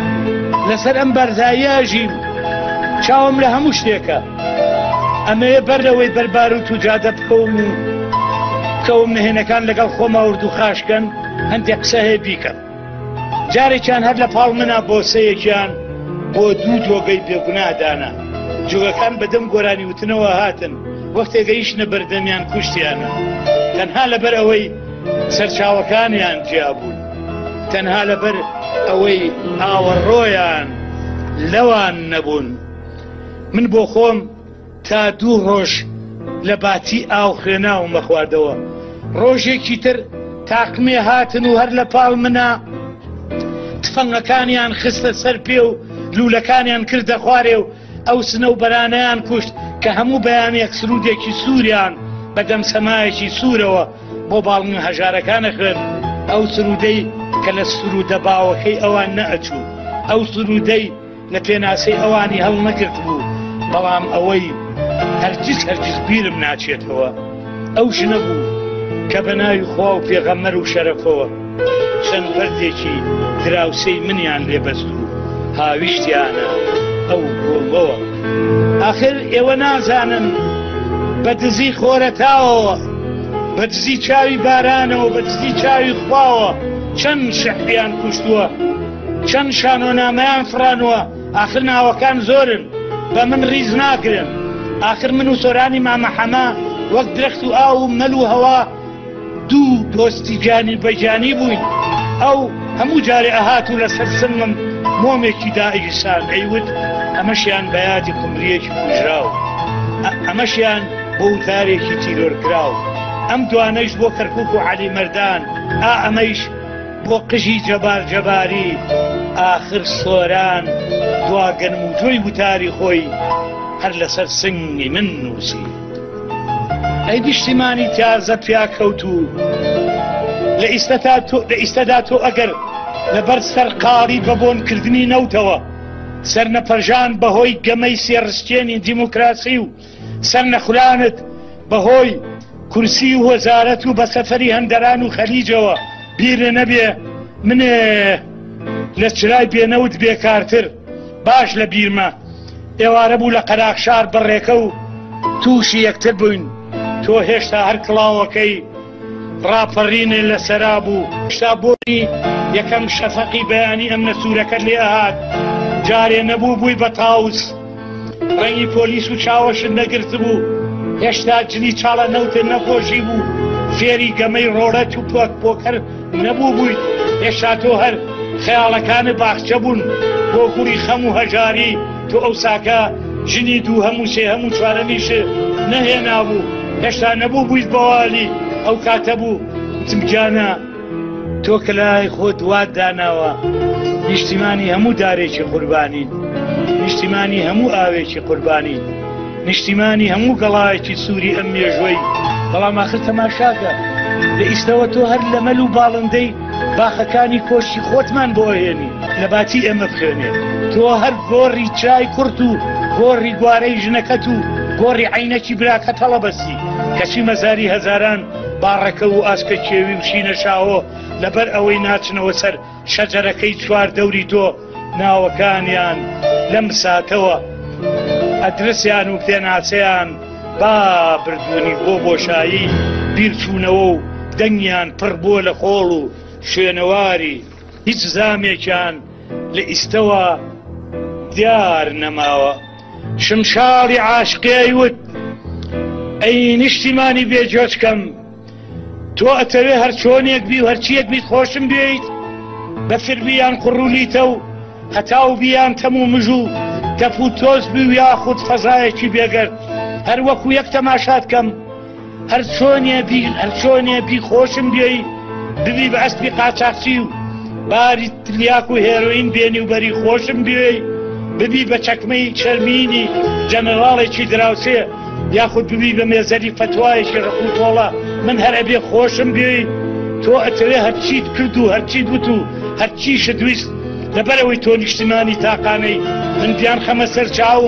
لەسەر ئەم بەرزاییاژیم چاوم لە هەموو شتێکە. ئەمەیە بەرەوەی بەربار و توجادە بکەوم و کەوم نهێنەکان لەگەڵ خۆما وردو خاشکەن هەندێک قسە هەیە بیکەم. جارێکیان هەر لە پاڵ منە بۆسەیەکیان بۆ دوو جۆگەی بێگونادانا. جۆگەکان بەدەم گۆرانی وتنەوە هاتن، وەختێک گەیشتنە بەردەمیان کوشتیانە، تەنها لەبەر ئەوەی سەرچاوەکانیان جیابوون، تەنها لەبەر ئەوەی ئاوەڕۆیان لەوان نەبوون. من بۆ خۆم تا دوو ڕۆژ لە باتی ئاو خوێناوم بە خواردەوە. ڕۆژێکی تر تاقمێ هاتن و هەر لە پاڵ منە تفەنگەکانیان خستە سەر پێ و لوولەکانیان کردە خوارێ و ئەو سنە و بەرانەیان کوشت کە هەموو بەیانێک سرودێکی سووریان بەدەم سەمایەکی سوورەوە بۆ باڵنی هەژارەکانە خوێن. ئەو سرودەی کە لە سرودە باوەکەی ئەوان نەئەچوو، ئەو سرودەی لە پێناسەی ئەوانی هەڵ نەگرت بوو، بەڵام ئەوەی هەرگیز بیرم ناچێتەوە ئەو ژنە بوو کە بە ناوی خوا و پێغەمبەر و شەرەفەوە چەند بەردێکی دراوسەی منیان لێبەست و هاویشتیانە ئەو گۆڵەوە. ئاخر ئێوە نازانن بە دزی خۆرەتاوەوە، بە دزی چاوی بارانەوە، بە دزی چاوی خواوە چەند شەحریان کوشتووە، چەند شانۆنامەیان فرانووە. ئاخر ناوەکان زۆرن، بە من ڕیز ناکرن. ئاخر من و سۆرانی مامەحەمە وەک درەخت و ئاو و مەل و هەوا دوو دۆستی جانی بەجانی بووین. ئەو هەموو جارێ ئەهات و لەسەر سنگم مۆمێکی دائیسان ئەیوت ئەمەشیان بە یادی قمریەکی کوژراو، ئەمەشیان بۆ وتارێکی تیرۆرکراو، ئەم دوانەیش بۆ کەرکووک و عەلی مەردان، ئەمەیش بۆ قژی جەبار جەباری. ئاخر سۆران دواگەنم و جۆی وتاری خۆی هەر لەسەر سنگی من نووسی. ئەی دیشتیمانی تازە پیا کەوت و لە ئیستەدا تۆ ئەگەر لەبەر سەرقاڵی بەبۆنکردنی نەوتەوە سەر نەپەرژان بەهۆی گەمەی سێڕستێنی دیموکراسی و سەر نەخولانت بەهۆی کورسی و وەزارەت و بە سەفەری هەندەران و خەلیجەوە بیرە نەبێ منێ لە چرای بێنەوت بێکارتر باش لە بیرمە. ئێوارە بوو لە قەراخشار بەڕێکە و تووشی یەکتر بووین. تۆ هێشتا هەر کڵاوەکەی ڕاپەڕینێ لە سەرا بوو. هێشتا بۆنی یەکەم شەفەقی بەیانی ئەم نەسوورەکە لێ ئەهات. جارێ نەبوو بووی بە تاوس، ڕەنگی پۆلیس و چاوەشت نەگرت بوو. هێشتا جلی چاڵە نەوتە نەخۆشی بوو. فێری گەمەی ڕۆڵەت و پۆکەر نەبوو بوویت. هێشتا تۆ هەر خەیاڵەکانت باخچە بوون بۆ کوڕی خەم و هەژاری. تۆ ئەو ساکە ژنی دوو هەموو سێ هەموو چوارەمیش نەهێنا بوو. هێشتا نەبوو بوویت بەوالی. ئەو کاتە بوو وتمگیانە تۆ کە لای خۆت وات داناوە نیشتیمانی هەموو دارێکی قوربانی، نیشتیمانی هەموو ئاوێکی قوربانی، نیشتیمانی هەموو گەڵایەکی سووری ئەم مێژوەی. بەڵام ئاخر تەماشاکە لە ئیستەوە تۆ هەر لە مەل و باڵندەی باخەکانی کۆشی خۆتمان بۆ هێنی لە باتی ئەمە بخێنێ. تۆ هەر گۆڕی چای کورت و گۆڕی گوارەی ژنەکەت و گۆڕی عینەکی براکەت هەڵەبەستی کەچی مەزاری هەزاران باڕەکە و ئاسکە کێوی و شینە شاوە لەبەر ئەوەی ناچنەوە سەر شەجەرەکەی چوار دەوری تۆ ناوەکانیان لەم ساتەوە ئەدرسیان و پێناسەیان با بردوونی بۆ بۆشایی بیرچوونەوە و دەنگیان پڕ بۆ لە خۆڵ و شوێنەواری. هیچ زامێکیان لە ئیستەوە دیار نەماوە. شمشاڵی عاشقیەی وت ئەی نیشتیمانی بێجۆچکەم، تۆ ئەتەوێ هەر چۆنێک بی و هەرچیەک بیت خۆشم بێیت، بە فربیان قڕولیتە و هەتاو بیان تەم و مژوو دەپ و تۆز بی و یاخود فەزایەکی بێگەرد، هەر وەکو یەک تەماشات کەم، هەر چۆنێ بی خۆشم بێی، ببی بە ئەسپی قاچاقچی و باری تلیاک و هێروین بێنی و بەری خۆشم بێی، ببی بە چەکمەی چەرمینی جەنەراڵێکی دراوسێ، یاخود ببی بە مێزەری فەتوایەکی ڕقوتۆڵە من هەر ئەبێ خۆشم بێی. تۆ ئەتەوێ هەرچیت کرد و هەرچیت وت و هەرچیشت ویست لەبەرەوەی تۆ نیشتیمانی تاقانەی من بیان خەمە سەر چاوم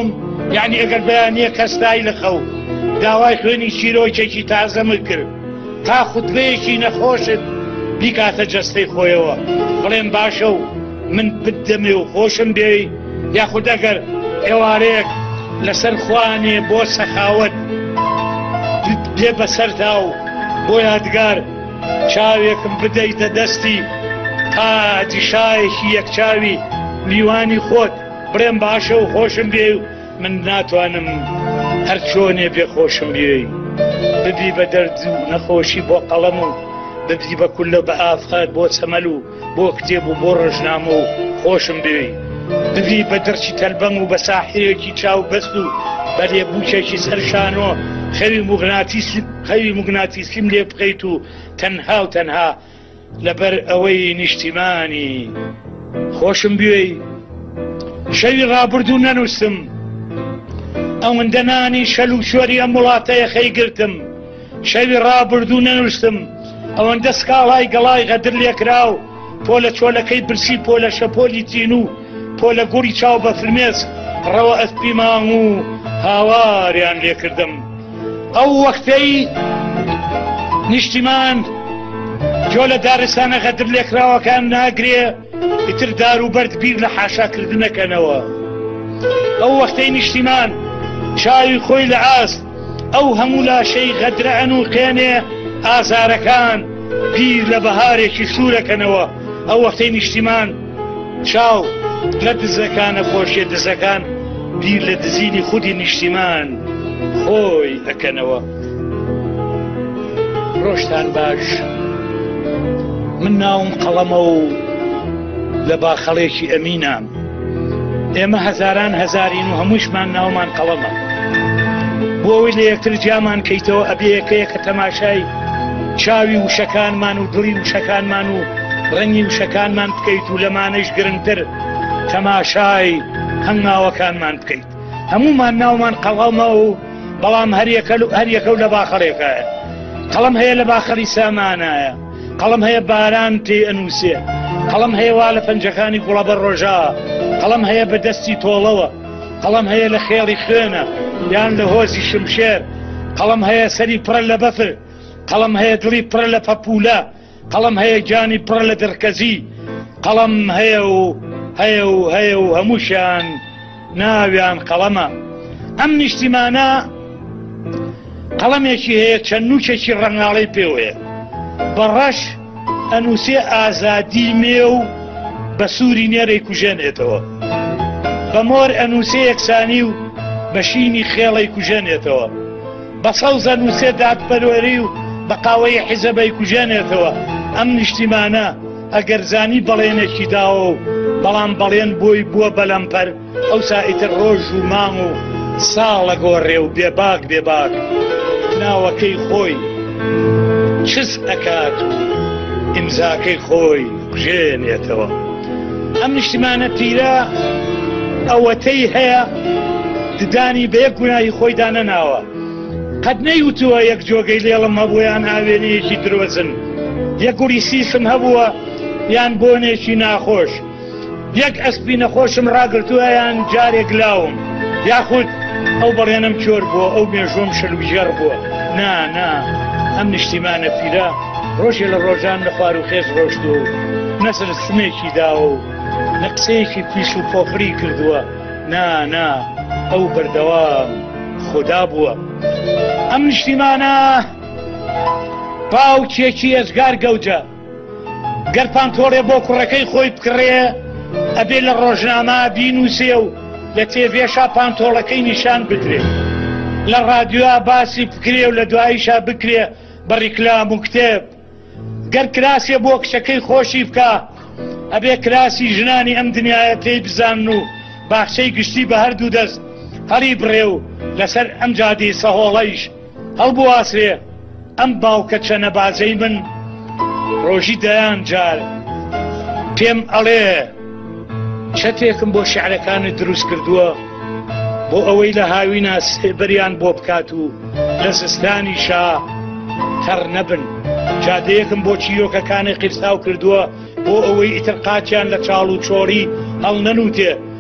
یعنی ئەگەر بەیانیە کەستای لە خەو داوای خوێنی چیرۆکێکی تازەمە کرد تا خوتبەیەکی نەخۆشت بیکاتە جەستەی خۆیەوە بڵێن باشە و من بدەمێ و خۆشم بێ یاخود ئەگەر ئێوارەیەک لەسەر خوانێ بۆ سەخاوەت بێ بەسەرتا و بۆ یادگار چاوێکم بدەیتە دەستی تا دیشایەکی یەکچاوی میوانی خۆت بڵێم باشە و خۆشم بێ و من ناتوانم هەر چۆنێ بێ خۆشم بێ ببی بە دەرد و نەخۆشی بۆ قەڵەم و ببی بە کولە بە ئافات بۆ چەمەل و بۆ کتێب و بۆ ڕۆژنامە و خۆشم بێ ببی بە دەرچی تەلبەم و بە ساحرێکی چاو بەست و بە لێبووچێکی سەرشانۆ خەوی موگناتیسیم لێ بقەیت و تەنها و تەنها لەبەر ئەوەی نیشتیمانی خۆشم بێ شەوی ڕابردوو نەنووسم ئەوەندە نانی شەل و شۆری ئەم وڵاتەیە خەیگرتم شەوی ڕابردوو نەنووسم ئەوەندە سکاڵای گەڵای غەدر لێکرا و پۆلە چۆلەکەی برسی پۆلە شەپۆلی تین و پۆلە گوڕی چاو بە فرمێس ڕەوە ئەسپی مام و هاواریان لێکردم ئەو وەختەی نیشتیمان جۆ لە دارستانە غەدر لێکراوەکان ناگرێ ئیتر دار و بەرد بیر لە حاشاکردنەکەنەوە ئەو وەختەی نیشتیمان چاوی خۆی لە ئاست ئەو هەموو لاشەی غەدرەن و قێنێ ئازارەکان بیر لە بەهارێکی سوورەکەنەوە ئەو وەختەی نیشتیمان چاو لە دزەکانە خۆشیە دزەکان بیر لە دزینی خودی نیشتیمان خۆی ئەکەنەوە ڕۆژتان باش من ناوم قەڵەمە و لە باخەڵێکی ئەمینام ئێمە هەزاران هەزارین و هەمووشمان ناومان قەڵەمە بۆ ئەوەی لە یەکتر جیامان کەیتەوە ئەبێ یەکەیەکە تەماشای چاوی وشەکانمان و دڵی وشەکانمان و ڕەنگی وشەکانمان بکەیت و لەمانەش گرنگتر تەماشای هەنگاوەکانمان بکەیت هەموومان ناومان قەڵەمە و بەڵام هەر یەکە و لە باخەڵێکایە قەڵەم هەیە لە باخەڵی سامانایە قەڵەم هەیە باران تێ ئەنووسێ قەڵەم هەیە وا لە پەنجەکانی گوڵەبەر ڕۆژا قەڵەم هەیە بە دەستی تۆڵەوە قەڵەم هەیە لە خێڵی خوێنە یان لە هۆزی شمشێر قەڵەم هەیە سەری پڕە لە بەفر قەڵەم هەیە دڵی پڕە لە پەپولە قەڵەم هەیە جانی پڕە لە دەرکەزی قەڵەم هەیە و هەمووشیان ناویان قەڵەمە ئەم نیشتیمانە قەڵەمێکی هەیە چەند نوچێکی ڕەنگاڵی پێوەیە بەڕەش ئەنووسێ ئازادی مێ و بە سووری نێرەی کوژێنێتەوە بە مۆر ئەنووسێ یەکسانی و بە شینی خێڵەی کوژێنێتەوە بە سەوز ئەنووسێ دادپەروەری و بە قاوەی حیزەبەی کوژێنێتەوە ئەم نیشتیمانە ئەگەر زانی بەڵێنێکی داوە و بەڵام بەڵێن بۆی بووە بەلەمپەر ئەوسا ئیتر ڕۆژ و مانگ و ساڵە گۆڕێ و بێباک ناوەکەی خۆی چس ئەکات و ئیمزاکەی خۆی کوژێنێتەوە ئەم نیشتیمانە پیرە ئەوەتەی هەیە ددانی بە یەک گوناهی خۆی دانەناوە قەت نەیوتووە یەک جۆگەی لێڵم هەبووە یان هاوێنەیەکی درۆزن یەک گوڵی سیسم هەبووە یان بۆنێکی ناخۆش یەک ئەسپی نەخۆشم ڕاگرتووە یان جارێک لاوم یاخود ئەو بەڵێنم چۆر بووە ئەو مێژۆم شەلوژێر بووە نا ئەم نیشتیمانە پیرە ڕۆژێ لە ڕۆژان لە خوار و خێز ڕۆشتووە و نەسر سمێکی داوە و نە قسەیەکی پیس و پۆفری کردووە نا ئەو بەردەوام خۆدا بووە ئەم نیشتیمانە باوکێکی ئەزگار گەوجە گەر پانتۆڵێ بۆ کوڕەکەی خۆی بکڕێ ئەبێ لە ڕۆژنامە بینووسێ و لە تێڤێشا پانتۆڵەکەی نیشان بدرێ لە ڕادیۆ باسی بکرێ و لە دواییشا بکرێ بە ڕیکلام و کتێب گەر کراسێ بۆ کچەکەی خۆشی بکە ئەبێ کراسی ژنانی ئەم دنیاە پێی بزانن و باخچەی گشتی بە هەردوو دەست هەڵی بڕێ و لەسەر ئەم جادی سەهۆڵەیش هەڵبواسرێ ئەم باوکە چەنەبازەی من ڕۆژی دەیان جار پێم ئەڵێ چەتێکم بۆ شیعرەکانت دروست کردووە بۆ ئەوەی لە هاوینە سێبەریان بۆ بکات و لە زستانی شا هەر نەبن جادەیەکم بۆ چیرۆکەکانی قیرساو کردووە بۆ ئەوەی ئیتر قاچیان لە چاڵ و چۆڕی هەڵ نەنووتێ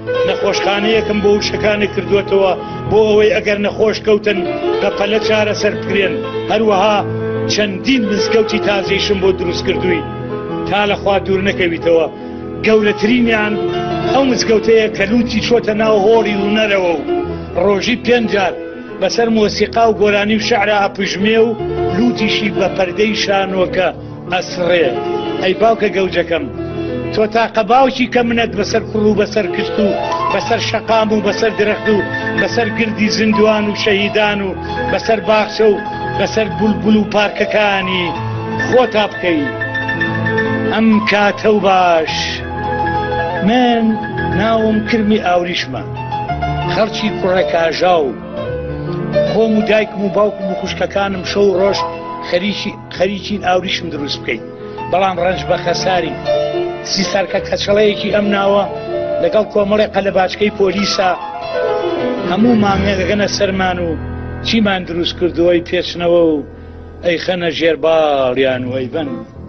نەخۆشخانەیەکم بۆ وشەکانی کردوێتەوە بۆ ئەوەی ئەگەر نەخۆش کەوتن بە پەلە چارەسەر بکرێن. هەروەها چەندین مزگەوتی تازەیشم بۆ دروست کردووی تا لەخوا دوور نەکەویتەوە. گەورەترینیان ئەو مزگەوتەیە کە لوتی چۆتە ناو هۆڕی ونەرەوە و ڕۆژی 5 جار بەسەر مۆسیقا و گۆرانی و شەعرە ئەپژمێ و لوتیشی بە پەردەی شانۆکە ئەسڕێ. ئەی باوکە گەوجەکەم، تۆ تاقە باوکی کە منەت بەسەر کوڕ و بەسەر کشت و بەسەر شەقام و بەسەر درەخت و بەسەر گردی زیندوان و شەهیدان و بەسەر باخچە و بەسەر بولبول و پارکەکانی خۆتا بکەی. ئەم کاتە و باش من ناوم کرمی ئاوریشمە، خەڵکی کوڕێکاژا و خۆم و دایکم و باوکم و خوشکەکانم شەو ڕۆژ خەریکین ئاوریشم دروست بکەیت. بەڵام ڕەنج بە خەساری سیسەرکە کەچەڵەیەکی ئەم ناوە لەگەڵ کۆمەڵێ قەلەباچکەی پۆلیسا هەموو مانگەگەنە سەرمان و چیمان دروست کردووەی پێچنەوە و ئەی خەنە ژێرباڵیان و ئەیبەن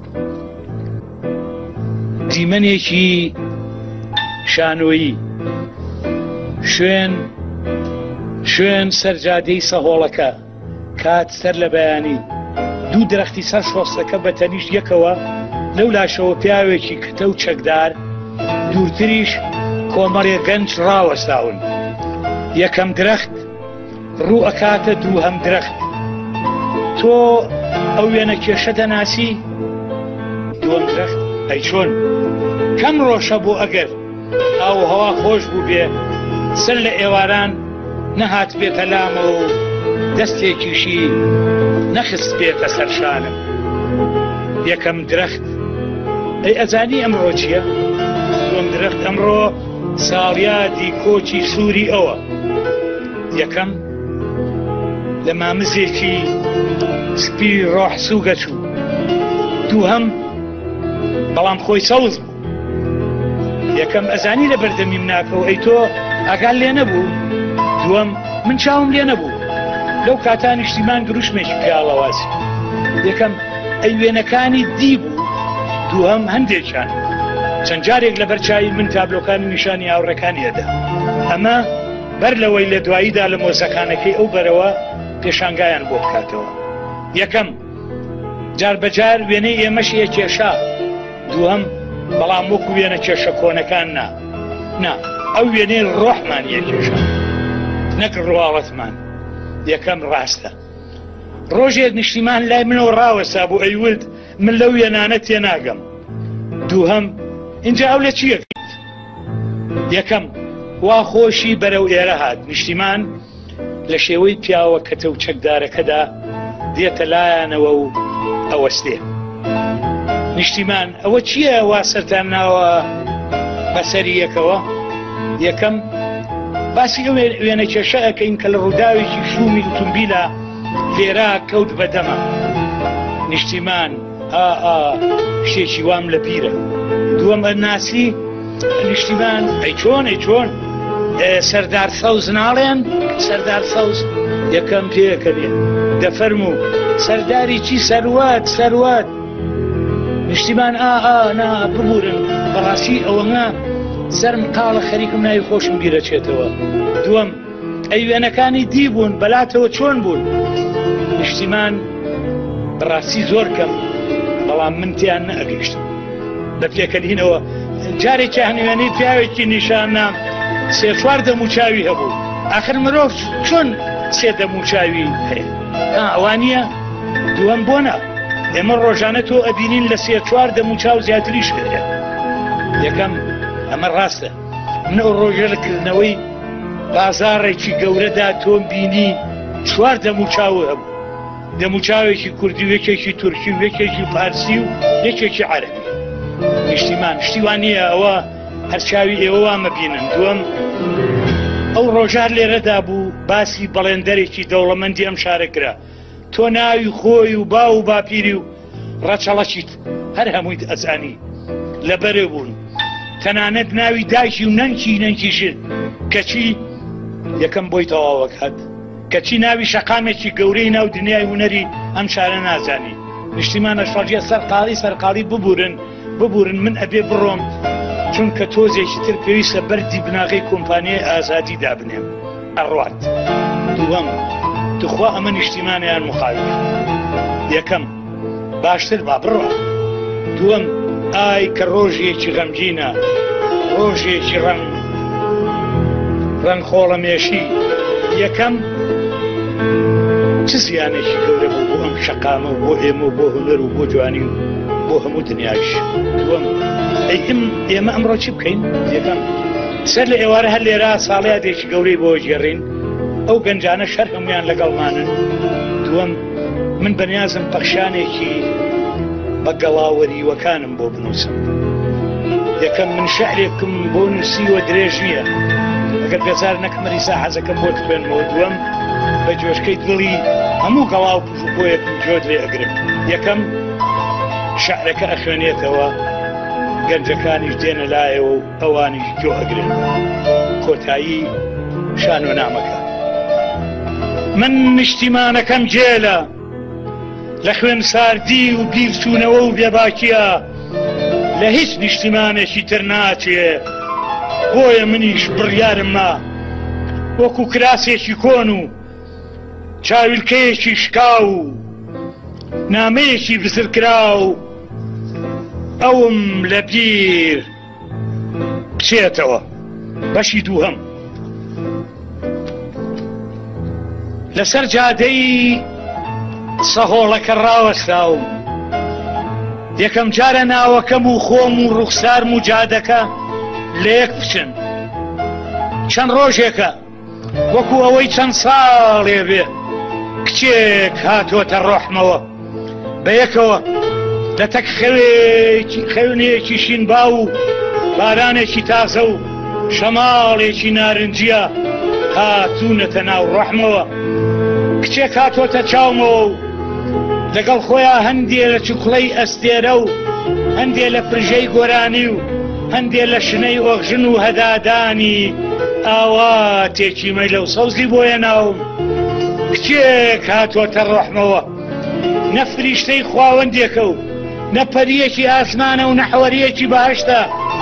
دیمەنێکی شانۆیی شوێن سەرجادەی سەهۆڵەکە کات سەر لە بەیانی دوو درەختی سەر شۆستەکە بە تەنیشت یەکەوە لەو لاشەوە پیاوێکی کتە و چەکدار دوورتریش کۆمەڵێ گەنج ڕاوەستاون. یەکەم درەخت ڕوو ئەکاتە دووهەم درەخت. تۆ ئەو وێنە کێشە دەناسی؟ دووەم درەخت ئەی چۆن کەم ڕۆشە بۆ ئەگەر ئاو هەوا خۆش بوو بێ سەر لە ئێواران نەهات بێتە لامە و دەستێکیشی نەخست بێتە سەرشانم. یەکەم درەخت ئەی ئەزانی ئەمڕۆ چییە؟ دووەم درەخت ئەمڕۆ ساڵیادی کۆچی سووری ئەوە. یەکەم لە مامزێکی سپی ڕۆحسوو گەچوو، دووهەم بەڵام خۆی سەوز بوو. یەکەم ئەزانی لە بەردەمیم ناکەوە ئەی تۆ ئاگال لێ نەبوو، دووەم من چاوم لێ نەبوو. لەو کاتان نیشتیمان گروشمێکی پیاڵەواسی. یەکەم ئەی وێنەکانی دی بوو، دووهەم هەندێکیان چەند جارێک لە بەرچاوی من تابلۆکانی نیشانی هاوڕەکانیەدا. ئەمە بەر لەوەی لە دواییدا لە مۆزەکانەکەی ئەو بەرەوە پێشانگایان بۆ بکاتەوە. یەکەم جار بەجار وێنەی ئێمەشیە کێشا، دووهەم بەڵام وەکو وێنە کێشە کۆنەکان نا ئەو وێنەی ڕۆحمان یە کێشە نەک ڕواڵەتمان. یەکەم ڕاستە. ڕۆژێک نیشتیمان لای منەوە ڕاوەسا بوو ئەی ولد من لەو وێنانە تێناگەم. دووهەم اینجا ئەو لە چیەکەیت؟ یەکەم وا خۆشی بەرەو ئێرە هات. نیشتیمان لە شێوەی پیاوە کەتە و چەکدارەکەدا دێتە لایەنەوە و ئەوەستێ. نیشتیمان ئەوە چییە وا سەرتان ناوە بەسەری یەکەوە؟ یەکەم باسی ئەو وێنە کێشە ئەکەین کە لە ڕووداوێکی شومی ئۆتۆمبیلە لێرە کەوت بەدەمە. نیشتیمان شتێکی وام لە بیرە. دووەم ئەناسی نیشتیمان ئەی چۆن سەردار سەوز ناڵێن؟ سەردار سەوز یەکەم پێکەبێ دەفەرموو سەرداری چی؟ سەروات. نیشتیمان نا ببورن بەڕاستی ئەوەنە سەرم قاڵە خەریکم ناوی خۆشم بیرەچێتەوە. دووەم ئەی وێنەکانی دی بوون بەلاتەوە چۆن بوون؟ نیشتیمان بەڕاستی زۆر کەم بەڵام من تیان نەئەگەیشتم. بە پێکەنینەوە جارێکی هەنوێنەی پیاوێکی نیشانام 3-4 دەموچاوی هەبوو. ئاخر مرۆڤ چۆن 3 دەموچاوی هەیە؟ ئەوانیە. دووەم بۆنە ئێمە ڕۆژانە تۆ ئەبینین لە 3-4 دەموچاو زیاتریش هەیە. یەکەم ئەمە ڕاستە. من ئەو ڕۆژە لەکردنەوەی بازاڕێکی گەورەدا تۆم بینی 4 دەموچاو هەبوو. دەموچاوێکی کوردی و یەکێکی تورکی و یەکێکی پارسی و یەکێکی عەرەبی. نیشتیمان شتیوانیە ئەوە هەرچاوی ئێوە وامە بینن. دووەم ئەو ڕۆژار لێرەدا بوو باسی بەڵێندەرێکی دەوڵەمەندی ئەم شارە کرا. تۆ ناوی خۆی و با و باپیری و ڕەچەڵەچیت هەر هەموویت ئەزانی لەبەرێ بوون. تەنانەت ناوی دایکی و نەنکیشت کەچی یەکەم بۆی تەواوەک هات کەچی ناوی شەقامێکی گەورەی ناو دنیای هونەری ئەم شارە نازانی. نیشتیمانە شەڵجیە سەرقاڵی ببورن من ئەبێ بڕۆم چونکە تۆزێکی تر پێویستە بەردی بناغی کۆمپانیای ئازادی دابنێم ئەڕوات. دووەم دخوا ئەمە نیشتیمانیان مخاوی. یەکەم باشتر با بڕە. دووەم ئای کە ڕۆژێکی غەمگینە، ڕۆژێکی ڕەنگ خۆڵەمێشی. یەکەم چ زیانێکی گەورە بوو بۆ ئەم شەقامە و بۆ ئێمە و بۆ هونەر و بۆ جوانی و بۆ هەموو دنیاش. دووەم ئێمە ئەمڕۆ چی بکەین؟ یەکەم سەر لە ئێوارە هەر لێرە ساڵیادێکی گەورەی بۆ گێڕین، ئەو گەنجانە شەر هەمویان لەگەڵمانن. دووەم من بەنیازم پەخشانێکی بە گەڵاوەریوەکانم بۆ بنووسم. یەکەم من شەعرێکم بۆ نووسیوە درێژ نییە، ئەگەر بێزار نەکەم ریسا حەزەکەم بۆ بێنمەوە. دووەم بە جۆشکەی دڵی هەموو گەڵاو پوشوبۆیەکم جۆت لێ ئەگرم. یەکەم شەعرەکە ئەخوێنێتەوە، گەنجەکانیش دێنە لایەوە و ئەوانیش جۆ ئەگرن. کۆتایی شان و نامەکە. من نیشتیمانەکەم جێلە، لە خوێن ساردی و بیرچوونەوە و بێباکیە، لە هیچ نیشتیمانێکی تر ناچێ. بۆیە منیش بڕیارم ما وەکو کراسێکی کۆن و چاویلکەیەکی شکاو و نامەیەکی بزرکرا و ئەوم لە بیر بچێتەوە. بەشی دووهەم لەسەر جادەی سەهۆڵەکە ڕاوەستاوم. یەکەم جارە ناوەکەم و خۆم و ڕوخسارم و جادەکە لە یەک بچن. چەند ڕۆژێکە وەکو ئەوەی چەند ساڵێ بێ کچێک هاتۆتە ڕۆحمەوە بە یەکەوە لە تەک خەونەیەکی شینبا و بارانێکی تازە و شەماڵێکی نارنجیە هاتوونەتە ناو ڕۆحمەوە. کچێک هاتۆتە چاومەوە و لەگەڵ خۆیان هەندێ لە چوکڵەی ئەستێرە و هەندێ لە پرژەی گۆرانی و هەندێ لە شنەی ئۆغژن و هەدادانی ئاواتێکی مەیلە و سەوزی بۆیە ناوم. کچێک هاتۆتە ڕۆحمەوە، نە فریشتەی خواوەندێکە و نە پەریەکی ئاسمانە و نەحوەریەکی بەهەشتە،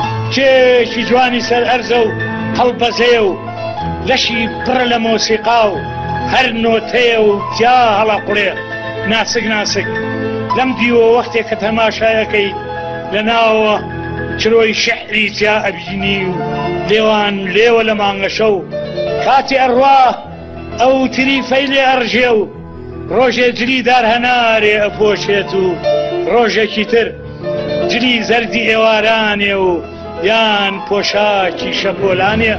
کێکی جوانی سەر ئەرزە و هەڵبەزەیە و لەشی پڕە لە مۆسیقا و هەر نۆتەیە و جا هەڵەقوڵێ ناسک ناسک. لەم دیوە وەختێک کە تەماشایەکەی لە ناوە چرۆی شەعری تیا ئەبینی و لێوان لێوە لە مانگەشە و کاتی ئەڕوا ئەو تریفەی لێ ئەڕژێ و ڕۆژێ جلی دار هەنارێ ئەپۆشێت و ڕۆژێکی تر جلی زەردی ئێوارانێ و یان پۆشاکی شەپۆلانێ.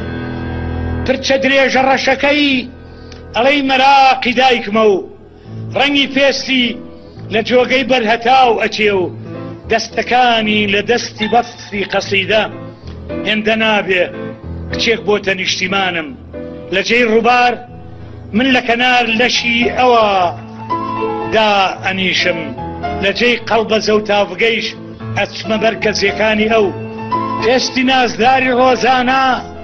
پرچە درێژە ڕەشەکەی ئەڵەی مەراقی دایکمە و ڕەنگی پێستی لە جۆگەی بەرهەتاو ئەچێ و دەستەکانی لە دەستی بەفری قەسیدە هێندە نابێ. کچێک بۆتە نیشتیمانم لە جێی ڕووبار، من لە کەنار لەشی ئەوە دا ئەنیشم، لە جێی قەڵبەزە و تاڤگەیش ئەچمە بەرکەزیەکانی ئەو. پێستی نازداری ڕۆزانە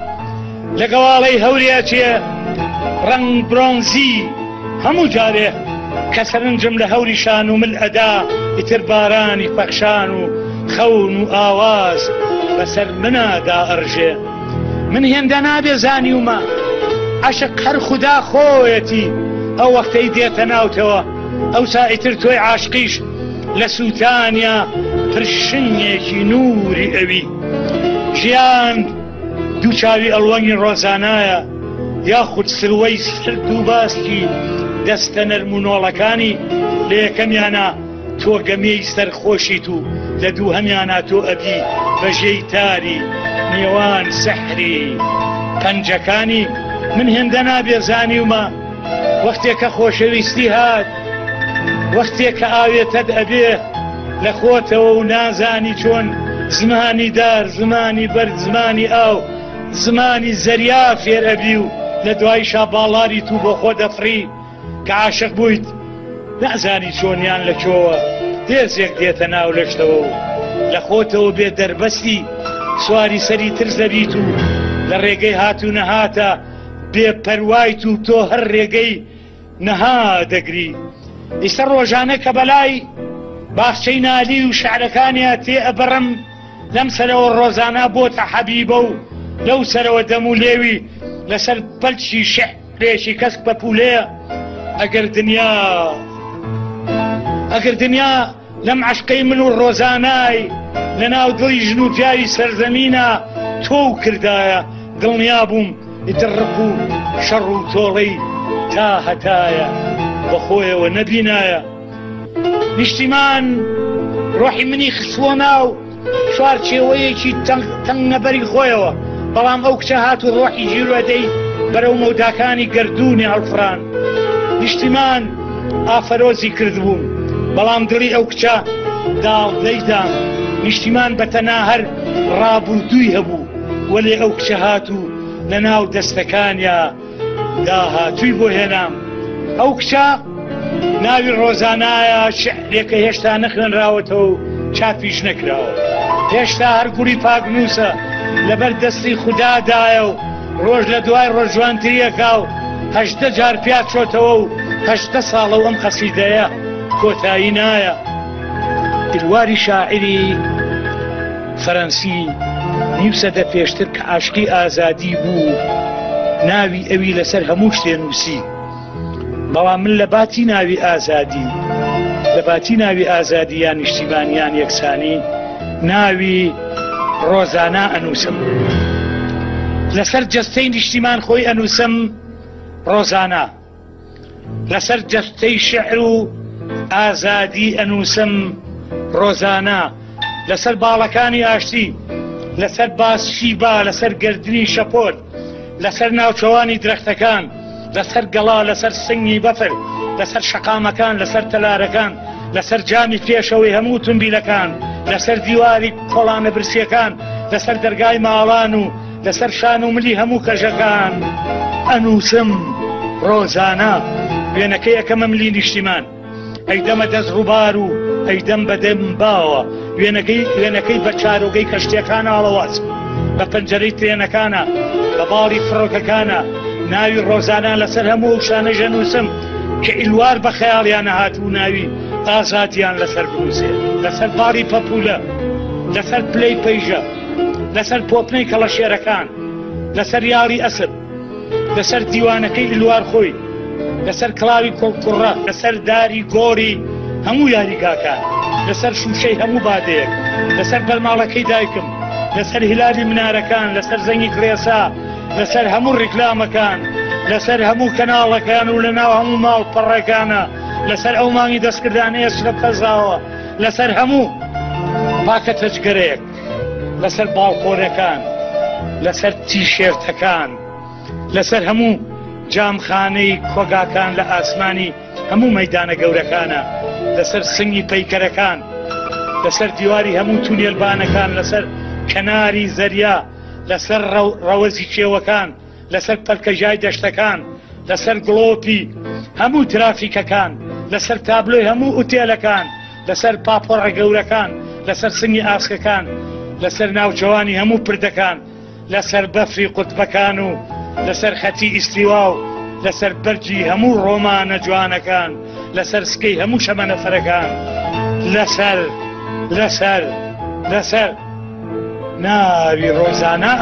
لە گەواڵەی هەورێچێ ڕەنگ برۆنزی هەموو جارێ کە سەرنجم لە هەوری شان و مل ئەدا ئیتر بارانی پەخشان و خەون و ئاواز بەسەر منادا ئەڕژێ. من هێندە نابێ زانیومە عەشق هەر خودا خۆیەتی ئەو وەختەی دێتە ناوتەوە. ئەوسا ئیتر تۆی عاشقیش لە سووتانیا پرشنگێکی نووری ئەوی. ژیان دووچاوی ئەڵوەنگی ڕۆزانایە یاخود سروەی سرد و باسکی دەستە نەرمونۆڵەکانی. لە یەکەمیانە تۆ گەمەی سەرخۆشیت و لە دوو هەمیانە تۆ ئەبی بەژێی تاری نێوان سەحری پەنجەکانی. من هێندە نابێ زانیومە وەختێک کە خۆشەویستی هات، وەختێک کە ئاوێتەت ئەبێ لە خۆتەوە و نازانی چۆن زمانی دار، زمانی بەرد، زمانی ئاو، زمانی زەریا فێر ئەبی و لە دوایشا باڵاری تو بۆ خۆ دەفڕی کە عاشق بوویت نازانی چۆنیان لە چۆوە دێزێک دێتە ناو لەشتەوە و لە خۆتەوە بێ دەربەستی سواری سەری ترس دەبیت و لە ڕێگەی هات و نەهاتە بێ پەروایت و تۆ هەر ڕێگەی نەها دەگری. ئیستا ڕۆژانە کە بەلای باخچەی نالی و شعرەکانیە تێ ئەبەڕم لەم سەرەوە ڕۆزانە بۆتە حەبیبە و لەو سەرەوە دەم و لێوی لەسەر پەلچی شعرێکی کەس بە پولەیە ئەگەر دنیا لەم عەشقەی من و ڕۆزانای لەناو دڵی ژن و پیاوی سەرزەمینە تۆ کردایە دڵنیا بووم ئیتر ڕق و شەڕ و تۆڵەی تا هەتایە بەخۆیەوە نەبینایە نیشتیمان ڕۆحی منی خستووە ناو چوارچێوەیەکی تەنگ نەبەری خۆیەوە بەڵام ئەو کچە هات و ڕۆحی ژیرۆدەی بەرەو مەوداکانی گەردوونی هەڵفران نیشتیمان ئافەرۆزی کردبووم بەڵام دڵی ئەو کچە داڵدەیدام نیشتیمان بەتەنها هەر ڕابردووی هەبوو وەلێ ئەو کچە هات و لەناو دەستەکانیا داهاتووی بۆ هێنام ئەو کچە ناوی ڕۆزانایە شعرێکە هێشتا نەخوێنراوەتەوە و چاپیش نەکراوە هێشتا هەر گوڵی پاکنووسە لەبەر دەستی خوددادایە و ڕۆژ لە دوای ڕۆژوانتریەکا و 18 جار پیاد چۆتەوە و 18 ساڵە و ئەم قەسیدەیە کۆتایی نایە دلواری شاعری فەرەنسی نیو سەدە پێشتر کە عاشقی ئازادی بوو ناوی ئەوی لەسەر هەموو شتێ نووسی بەڵام من لە باتی ناوی ئازادی لە باتی ناوی ئازادی یان نیشتیمانیان یەکسانی ناوی ڕۆزانە ئەنووسم لەسەر جەستەی نیشتیمان خۆی ئەنووسم ڕۆزانە لەسەر جەستەی شعر و ئازادی ئەنووسم ڕۆزانە لەسەر باڵەکانی ئاشتی لەسەر باسشی با لەسەر گردنی شەپۆل لەسەر ناوچەوانی درەختەکان لەسەر گەڵا لەسەر سنگی بەفر لەسەر شەقامەکان لەسەر تەلارەکان لەسەر جامی پێشەوەی هەموو تونبیلەکان لەسەر دیواری کۆڵانە برسیەکان لەسەر دەرگای ماڵان و لەسەر شان و ملی هەموو کەژەکان ئەنووسم ڕۆزانە وێنەکەی یەکەمە ملی نیشتیمان ئەیدەمە دەست ڕووبار و ئەیدەم بەدەم باوە وێنەکەی بە چارۆگەی کەشتەکان ئاڵەواز بە پەنجەرەی ترێنەکانە بە باڵی فڕۆکەکانە ناوی ڕۆزانە لەسەر هەموو شانەژە نووسم کە ئیلوار بە خەیاڵیانە هاتوو ناوی ئازادیان لەسەر بنووسێ لەسەر باڵی پەپولە لەسەر پلەی پەیژە لەسەر پۆپنەی کەڵەشێرەکان لەسەر یاڵی ئەسد لەسەر دیوانەکەی ئیلوار خۆی لەسەر کڵاوی کۆڵقوڕە لەسەر داری گۆری هەموو یاریگاکان لەسەر شوشەی هەموو بادەیەک لەسەر بەرماڵەکەی دایکم لەسەر هیلالی منارەکان لەسەر زەنگی کڵێسا لەسەر هەموو ڕیکلامەکان لەسەر هەموو کەناڵەکان و لەناو هەموو ماڵ پەڕەکانە لەسەر ئەو مانگی دەستکردانەیە لە پەزاوە لەسەر هەموو پاکە تەجگەرەیەک لەسەر باڵقۆرەکان لەسەر تیشێرتەکان لەسەر هەموو جامخانەی کۆگاکان لە ئاسمانی هەموو مەیدانە گەورەکانە لەسەر سنگی پەیکەرەکان لەسەر دیواری هەموو تونێلبانەکان لەسەر کەناری زەریا لەسەر ڕەوەزی کێوەکان لەسەر پەلکەژای دەشتەکان لەسەر گڵۆپی هەموو ترافیکەکان لەسەر تابلۆی هەموو ئوتێلەکان لەسەر پاپۆڕە گەورەکان لەسەر سنگی ئاسکەکان لەسەر ناوچەوانی هەموو پردەکان لەسەر بەفری قوتبەکان و لەسەر خەتی ئیستیوا و لەسەر بەرجی هەموو ڕۆمانە جوانەکان لەسەر سکەی هەموو شەمەنەفەرەکان لەسەر ناوی ڕۆزانە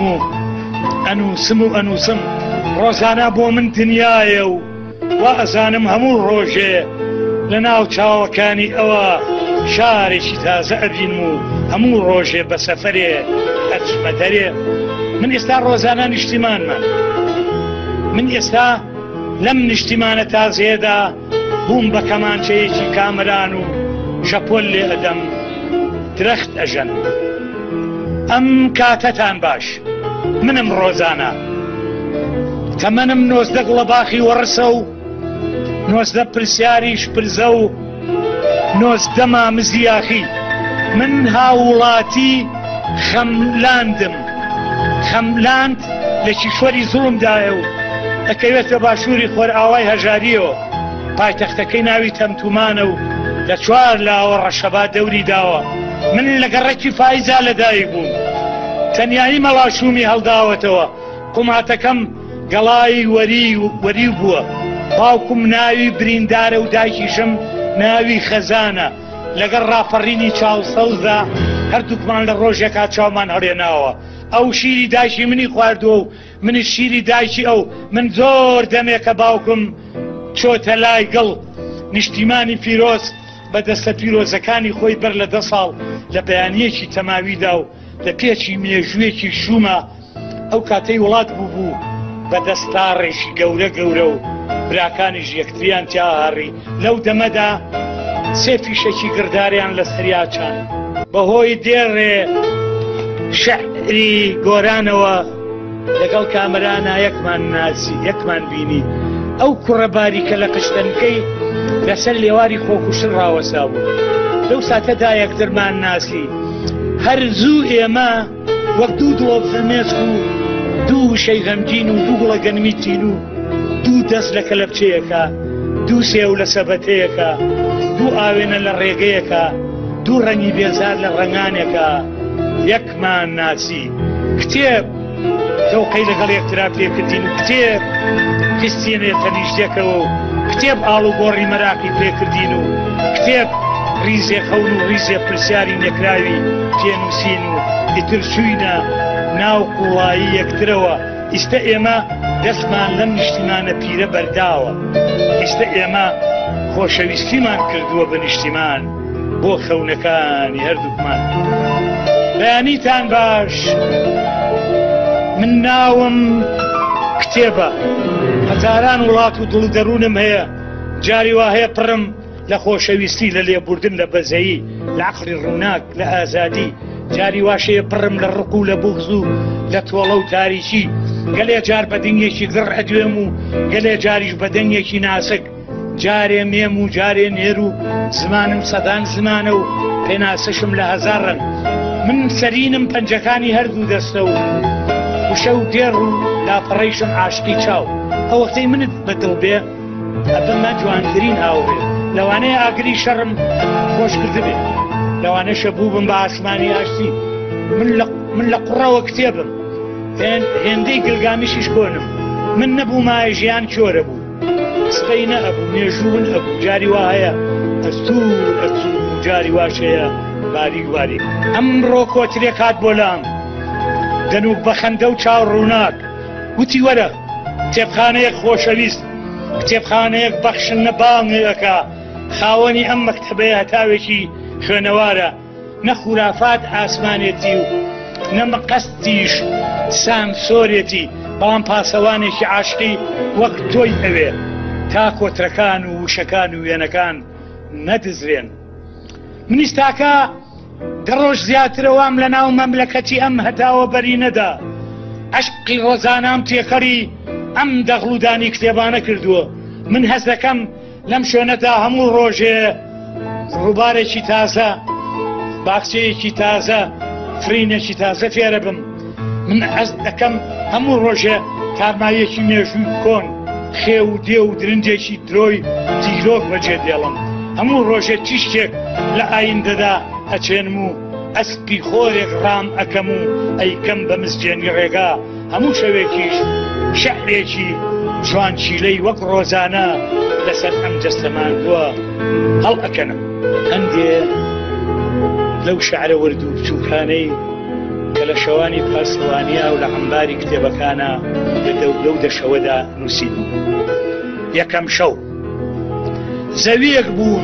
ئەنووسم ڕۆزانە بۆ من دنیایە و وا ئەزانم هەموو ڕۆژێ لە ناو چاوەکانی ئەوە شارێکی تازە ئەبین و هەموو ڕۆژێ بە سەفەرێ ئەچمە دەرێ من ئێستا ڕۆزانە نیشتیمانمان من ئێستا لەم نیشتیمانە تازێدا بووم بە کەمانچەیەکی کامران و ژەپۆل لێ ئەدەم درەخت ئەژەن ئەم کاتەتان باش منم ڕۆزانە تەمەنم 19 گوڵە باخی وەڕسە و 19 پرسیاری شپرزە و 19 مامزی یاخی من هاوڵاتی خەملاندم خەملاند لە کیشوەری زوڵمدایە و ئەکەوێتە باشووری خۆرئاوای هەژاریەوە پایتەختەکەی ناوی تەمتومانە و لە 4 لاوە ڕەشەبا دەوری داوە من لە گەڕێکی فایزا لەدایک بووم تەنیایی مەڵاشومی هەڵداوەتەوە قوماتەکەم گەڵای وەری بووە باوکم ناوی بریندارە و دایکیشم ناوی خەزانە لەگەڵ ڕاپەڕینی چاوسەوزە هەردووکمان لە ڕۆژێکا چاومان هەڕێناوە. ئەو شیری دایکی منی خواردووە و منی شیری دایکی ئەو. من زۆر دەمێکە باوکم چۆتە لای گەڵ نیشتیمانی پیرۆز بە دەستە پیرۆزەکانی خۆی بەر لە 10 ساڵ لە بەیانیەکی تەماویدا و لە پێچی مێژوویەکی شومە ئەو کاتەی وڵات بوو بە دەستاڕێکی گەورە گەورە و براکانیش یەکتریان تیاهاڕی. لەو دەمەدا 3 فیشێکی گرداریان لە سەریاچان بەهۆی دێڕێ شعری گۆرانەوە لەگەڵ کامەرانە یەکمان ناسی یەکمان بینی. ئەو کوڕە باریکە لە قشتەنکەی لەسەر لێواری خۆکوشتن ڕاوەسا بوو. لەو ساتەدا یەکترمان ناسی. هەر زوو ئێمە وەک دوو دڵۆ فەرمێسک و دوو شەی غەمگین و دوو گوڵە گەنمیتین و دوو دەست لە کەلەپچەیەکە، دوو سێو لە سەبەتەیەکە، دوو ئاوێنە لە ڕێگەیەکە، دوو ڕەنگی بێزار لە ڕەنگانێکە یەکمان ناسی. کتێب دەوقەی لەگەڵ یەکترا پێکردین و کتێب کستێنێ تەنیشتێکەوە و کتێب ئاڵ و گۆڕی مەراقی پێکردین و کتێب ریزێ خەون و ریزێ پرسیاری نەکراوی پێنووسین و ئیتر چووینە ناو قوڵایی یەکترەوە. ئیستا ئێمە دەستمان لەم نیشتیمانە پیرە بەرداوە. ئیستا ئێمە خۆشەویستیمان کردووە بە نیشتیمان بۆ خەونەکانی هەردووکمان. بەیانیتان باش، من ناوم کتێبە، هەزاران وڵات و دڵ دەروونم هەیە. جاری وا هەیە پڕم لە خۆشەویستی، لە لێبوردن، لە بەزەیی، لە عەقڵی ڕووناک، لە ئازادی. جاری واشەیە پڕم لە ڕق و لە بوغز و لە تۆڵە و تاریکی. گەلێ جار بە دەنگێکی گڕ ئەدوێم و گەلێ جاریش بە دەنگێکی ناسک. جارێ مێم و جارێ نێر و زمانم سەدان زمانە و پێناسەشم لە هەزارن. من سەرینم پەنجەکانی هەردوو دەستە و وشە و دێڕ و لاپەڕەیشم عاشقی چاو. ئەو وەختەی منت بەدڵ بێ ئەبمە جوانترین هاوڕێ. لەوانەیە ئاگری شەڕم خۆش کردبێ، لەوانەشە بوو بم بە ئاسمانی ئاشتی. من لە قوڕەوە کتێبم، هێندەی گلگامیشیش کۆنم. من نەبوو مای ژیان چۆرە بوو، سپەی نەئەبوو، مێژوون ئەبوو. جاری وا هەیە ئەستور ئەچوو، جاری واشەیە باریک باریک. ئەمڕۆ کۆترێک هات بۆ لام دەنووک بە خەندە و چاو ڕووناک. وتی وەرە کتێبخانەیەک خۆشەویست، کتێبخانەیەک بەخشنە بانگەکە. خاوەنی ئەم مەکتەبەیە هەتاوێکی خوێنەوارە، نە خورافات ئاسمانێتی و نەمە قەستیش سانسۆرێتی، بەڵام پاسەوانێکی عاشقی وەک تۆی ئەوێ تا کۆترەکان و وشەکان و وێنەکان نەدزرێن. منیش تاکە دەڕۆژ زیاترەوەم لە ناو مەملەکەتی ئەم هەتاوە بەری نەدا. عەشقی ڕۆزانام تێکەڕی ئەم دەغڵودانی کتێبانە کردووە. من هەست دەکەم لەم شوێنەدا هەموو ڕۆژێ ڕووبارێکی تازە، باخچەیەکی تازە، فرینێکی تازە فێرە بم. من هەست دەکەم هەموو ڕۆژێ تارمایەکی مێژووی کۆن، خێ و دێ و درنجێکی درۆی دیرۆک بەجێ دێڵم. هەموو ڕۆژێ تیشتێک لە ئایندەدا ئەچێنم و ئەسپی خۆرێک ڕام ئەکەم و ئەیکەم بە مزجێنی ڕێگا. هەموو شەوێکیش شەعرێکی جوانچیلەی وەک ڕۆزانە لەسەر ئەم جەستەماندووە هەڵ ئەکەنم. هەندێ لەو شەعرە وەرد و بچووکانەی کە لە شەوانی پاسەوانیا و لە عەمباری کتێبەکانە لەو دەشەوەدا نووسیبوو. یەکەم شەو زەویەک بووم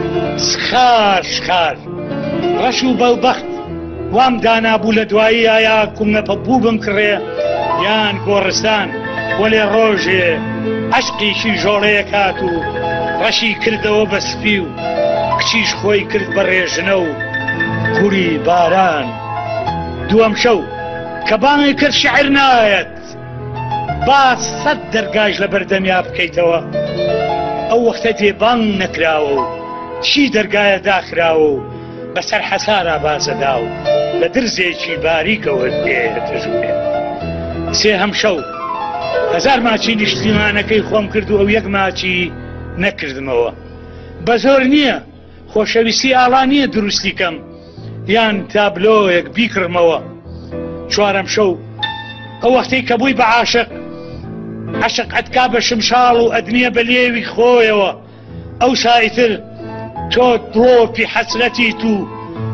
سخار شخار، ڕەش و بەڵبەخت وام دانابوو لە دوایی ئایا کومنەپە بوو بم کڕێ یان گۆڕستان. وەلێ ڕۆژێ عەشقیشی ژۆڵەیە کات و ڕەشی کردەوە بە سپی و کچیش خۆی کرد بە ڕێژنە و کوری باران. دووەم شەو کە بانگی کرد شەعر نایەت، با 100 دەرگاش لە بەردەمیا بکەیتەوە. ئەو وەختە دێ بانگ نەکراوە و چی دەرگایە داخراوە و بەسەر حەسارا بازەدا و لە درزێکی باریکەوە دێتەژوێ. سێهەم شەو هەزار ماچی نیشتیمانەکەی خۆم کرد و ئەو یەک ماچی نەکردمەوە. بە زۆر نییە، خۆشەویستی ئاڵا نییە دروستیکەم یان تابلۆیەک بیکڕمەوە. چوارەم شەو ئەو وەختەی کە بووی بە عاشق، عەشق ئەتکا بە شمشاڵ و ئەدنیە بە لێوی خۆیەوە. ئەو سایتر تۆ دڵۆپی حەسرەتیت و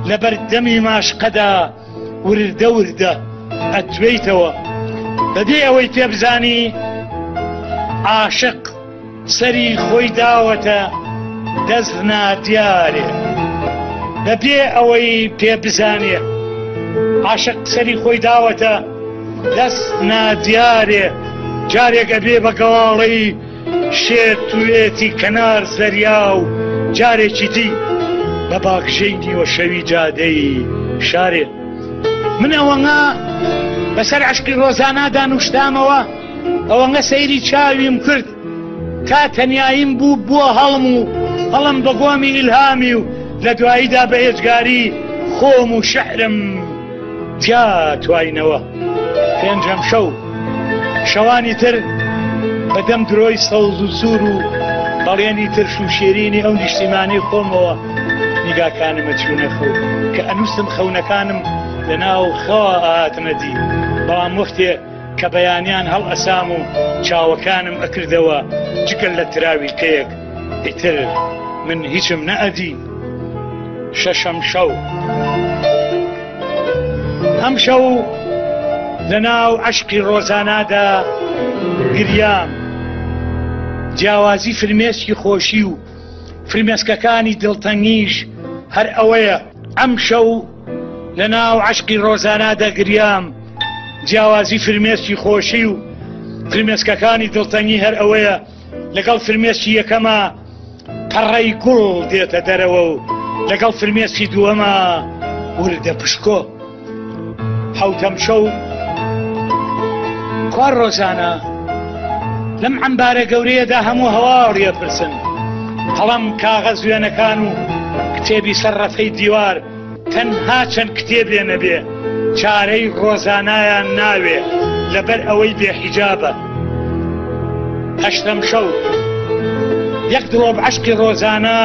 لە بەردەمی ماشقەدا وردە وردە ئەتوێیتەوە بەبێ ئەوەی پێ بزانی عاشق سەری خۆی داوەتە دەست نادیارێ بەبێ ئەوەی پێ بزانێ عاشق سەری خۆی داوەتە دەست نادیارێ جارێک ئەبێ بە گەواڵەی شێت توێتی کەنار زەریا و جارێکی دی بە باکژەی نیوە شەوی جادەی شارێ من ئەوەنە بەسەر عشقی ڕۆزانادا نوشتامەوە ئەوەنە سەیری چاویم کرد تا تەنیاییم بوو بووە هەڵم بە گۆمی ئیلهامی و لە دواییدا بە هێزگاری خۆم و شەعرم تیا تواینەوە پێنجەم شەوانی تر بەدەم درۆی سەوز و سوور و بەڵێنی ترش و شێرینی ئەو نیشتیمانی خۆمەوە نیگاکانمە چوونە خەو کە ئەنووسم خەونەکانم لە ناو خەوە ئاهاتنە دی بەڵام وەختێ کە بەیانیان هەڵ ئەسام و چاوەکانم ئەکردەوە جگەل لە تراوی پێک ئیتر من هیچم نەئەدی شەشەم ئەم شەو لە ناو عەشقی ڕۆزانادا گریام جیاوازی فرمێسکی خۆشی و فرمێسکەکانی دڵتەنگیش هەر ئەوەیە ئەم شەو لە ناو عەشقی ڕۆزانادا گریام جیاوازی فرمێسکی خۆشی و فرمێسکەکانی دڵتەنگی هەر ئەوەیە لەگەڵ فرمێسکی یەکەمە پەڕەی گوڵ دێتە دەرەوە و لەگەڵ فرمێسکی دووەمە وردە پشکۆ حەوتەم شەو خوار ڕۆژانە لەم عەمبارە گەورەیەدا هەموو هەواڵیە پرسن هەڵام کاغەز وێنەکان و کتێبی سەر ڕەفەی دیوار تەنها چەند کتێب لێ نەبێ چارەی ڕۆزانایان ناوێ لەبەر ئەوەی بێحیجابە هەشتەم شەو یەک دڵۆب عەشقی ڕۆزانە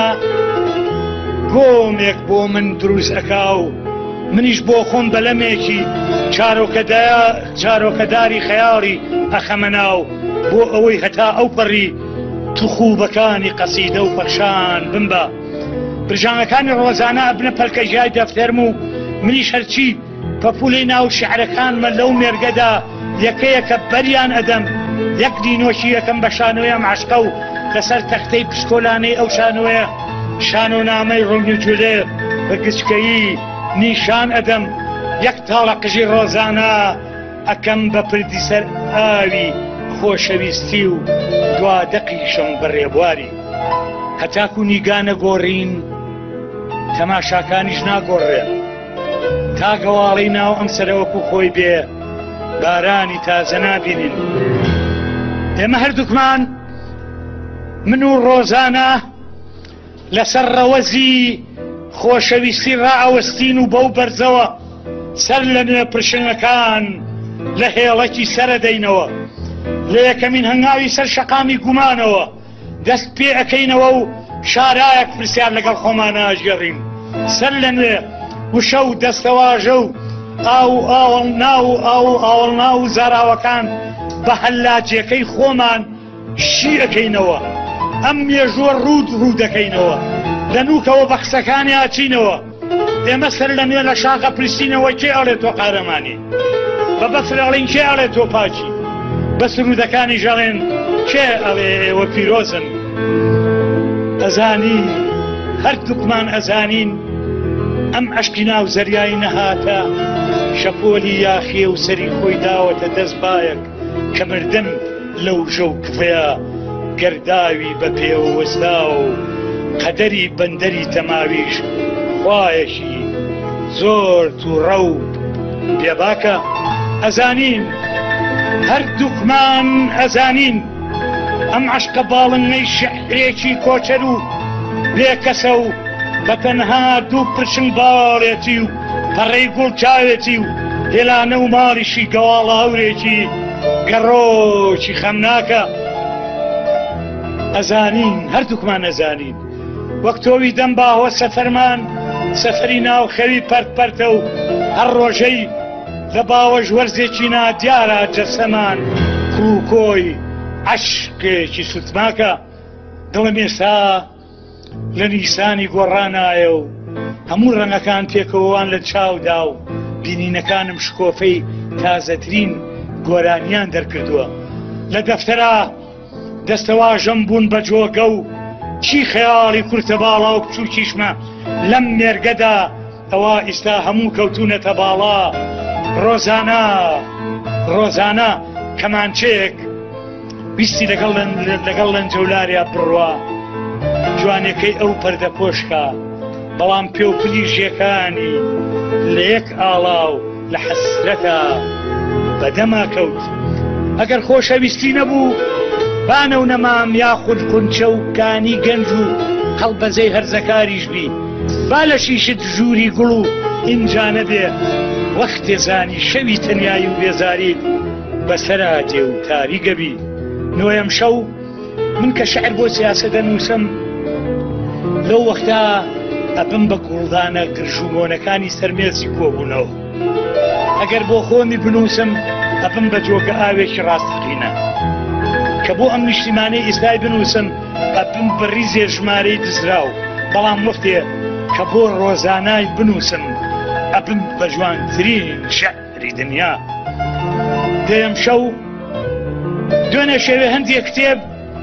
گۆمێک بۆ من دروست ئەکا و منیش بۆ خۆم بەلەمێکی چارۆکەداری خەیاڵی ئەخەمە ناو بۆ ئەوەی هەتا ئەو پەڕی توخوبەکانی قەسیدە و پەخشان بمبە برژانەکانی ڕۆزانە ئەبنە پەلکەژای دەفتەرم و منیش هەرچی پەپولەی ناو شیعرەکانمە لەو مێرگەدا یەکەیەکە بەریان ئەدەم یەک دینۆشی یەکەم بە شانۆیەم عەشقە و لەسەر تەختەی پشکۆلانەی ئەو شانۆیە شانۆنامەی ڕۆنی جولێ بە گچکەیی نیشان ئەدەم یەک تاڵە قژی ڕۆزانە ئەکەم بە پردی سەر ئاوی خۆشەویستی و دوادەقیشم بەڕێبواری هەتاکو نیگانە گۆڕین تەماشاکانیش ناگۆڕێن تا گەواڵی ناو ئەم سەرەوەکو خۆی بێ بارانی تازە نابینین ئێمە هەردووکمان من و ڕۆزانە لەسەر ڕەوەزی خۆشەویستی ڕائەوەستین و بەو بەرزەوە سەر لە نوێ پرشنەکان لە هێڵەکی سەرەدەینەوە لە یەکەمین هەنگاوی سەر شەقامی گومانەوە دەست پێ ئەەکەینەوە و شارایەک پرسیار لەگەڵ خۆمان ئاژێڕین سەر لە نوێ وشە و دەستەواژە و ئاوەڵنا و زاراوەکان بە هەلاجیەکەی خۆمان شی ئەەکەینەوە ئەم مێژووە ڕوو دەکەینەوە لە نوکەوە بە قسەکانی ئاچینەوە ئێمە سەر لە نوێ لە شاقە پرسینەوە کێ ئەڵێ تۆ قارەمانی بە بەفر ئەڵێن کێ ئەڵێ تۆ پاچی بە سرودەکانی ژەڵێن کێ ئەڵێ ئێوە پیرۆزن ئەزانی هەردووکمان ئەزانین ئەم عەشقی ناو زەریای نەهاتە شەپۆلی یاخیە و سەری خۆی داوەتە دەست بایەک کە مردن لەو ژە و کفەیە گەرداوی بە پێوەستا و قەدەری بەندەری تەماویش خوایەکی زۆر تووڕە و بێباکە ئەزانین هەردووکمان ئەزانین ئەم عەشقە باڵنگەی شیعرێکی کۆچەر و بێکەسە و بە تەنها دوو پرشنگ باڵێتی و پەڕەی گوڵ چاوێتی و هێلانە و ماڵیشی گەواڵە هەورێکی گەڕۆکی خەمناکە ئەزانین هەردووکمان ئەزانین وەک تۆوی دەم باوە سەفەرمان سەفەری ناو خەوی پەرتپەرتە و هەر ڕۆژەی لە باوەژ وەرزێکی نادیارە جەسەمان کوکۆی عەشقێکی سوتماکە دڵم ئێستا لە نیسانی گۆڕانایە و هەموو ڕەنگەکان پێکەوەوان لە چاودا و بینینەکانم شکۆفەی تازەترین گۆرانیان دەرکردووە. لە دەفتەرا دەستەواژەم بوون بە جۆگە و چی خەیاڵی کورتە باڵا و بچووکیشمە لەم مێرگەدا ئەوە ئێستا هەموو کەوتونەتە باڵا. ڕۆزانە کەمانچەیەک ویستی لەگەڵ لەنجەولاریا بڕوا جوانەکەی ئەو پەردە پۆشکە، بەڵام پێ و پلی ژێکانی لە یەک ئاڵاو لە حەسرەتە بەدەما کەوت. ئەگەر خۆشەویستی نەبوو بانە و نەمام یاخود قونچە و کانی گەنج و قەڵبەزەی هەرزەکاریش بی، با لە شیشت ژووری گوڵ و ئینجا نەبێ وەختێ زانی شەوی تەنیایی و بێزاریت بەسەرا دێ و تاریگە بی. نۆیەم شەو من کە شەعر بۆ سیاسە دەنووسم لەو وەختا ئەبم بە گوڵدانە گرژومۆنەکانی سەرمێزی کۆبوونەوە. ئەگەر بۆ خۆمی بنووسم ئەبم بە جۆگە ئاوێکی ڕاستەقینە، کە بۆ ئەم نیشتیمانەی ئیسلای بنووسم ئەبم بە ریزێ ژمارەی دزراو، بەڵام وەختێ کە بۆ ڕۆزانای بنووسم ئەبم بە جوانترین شەعری دنیا. دەیەم شەو دوێنێ شەوێ هەندێک کتێب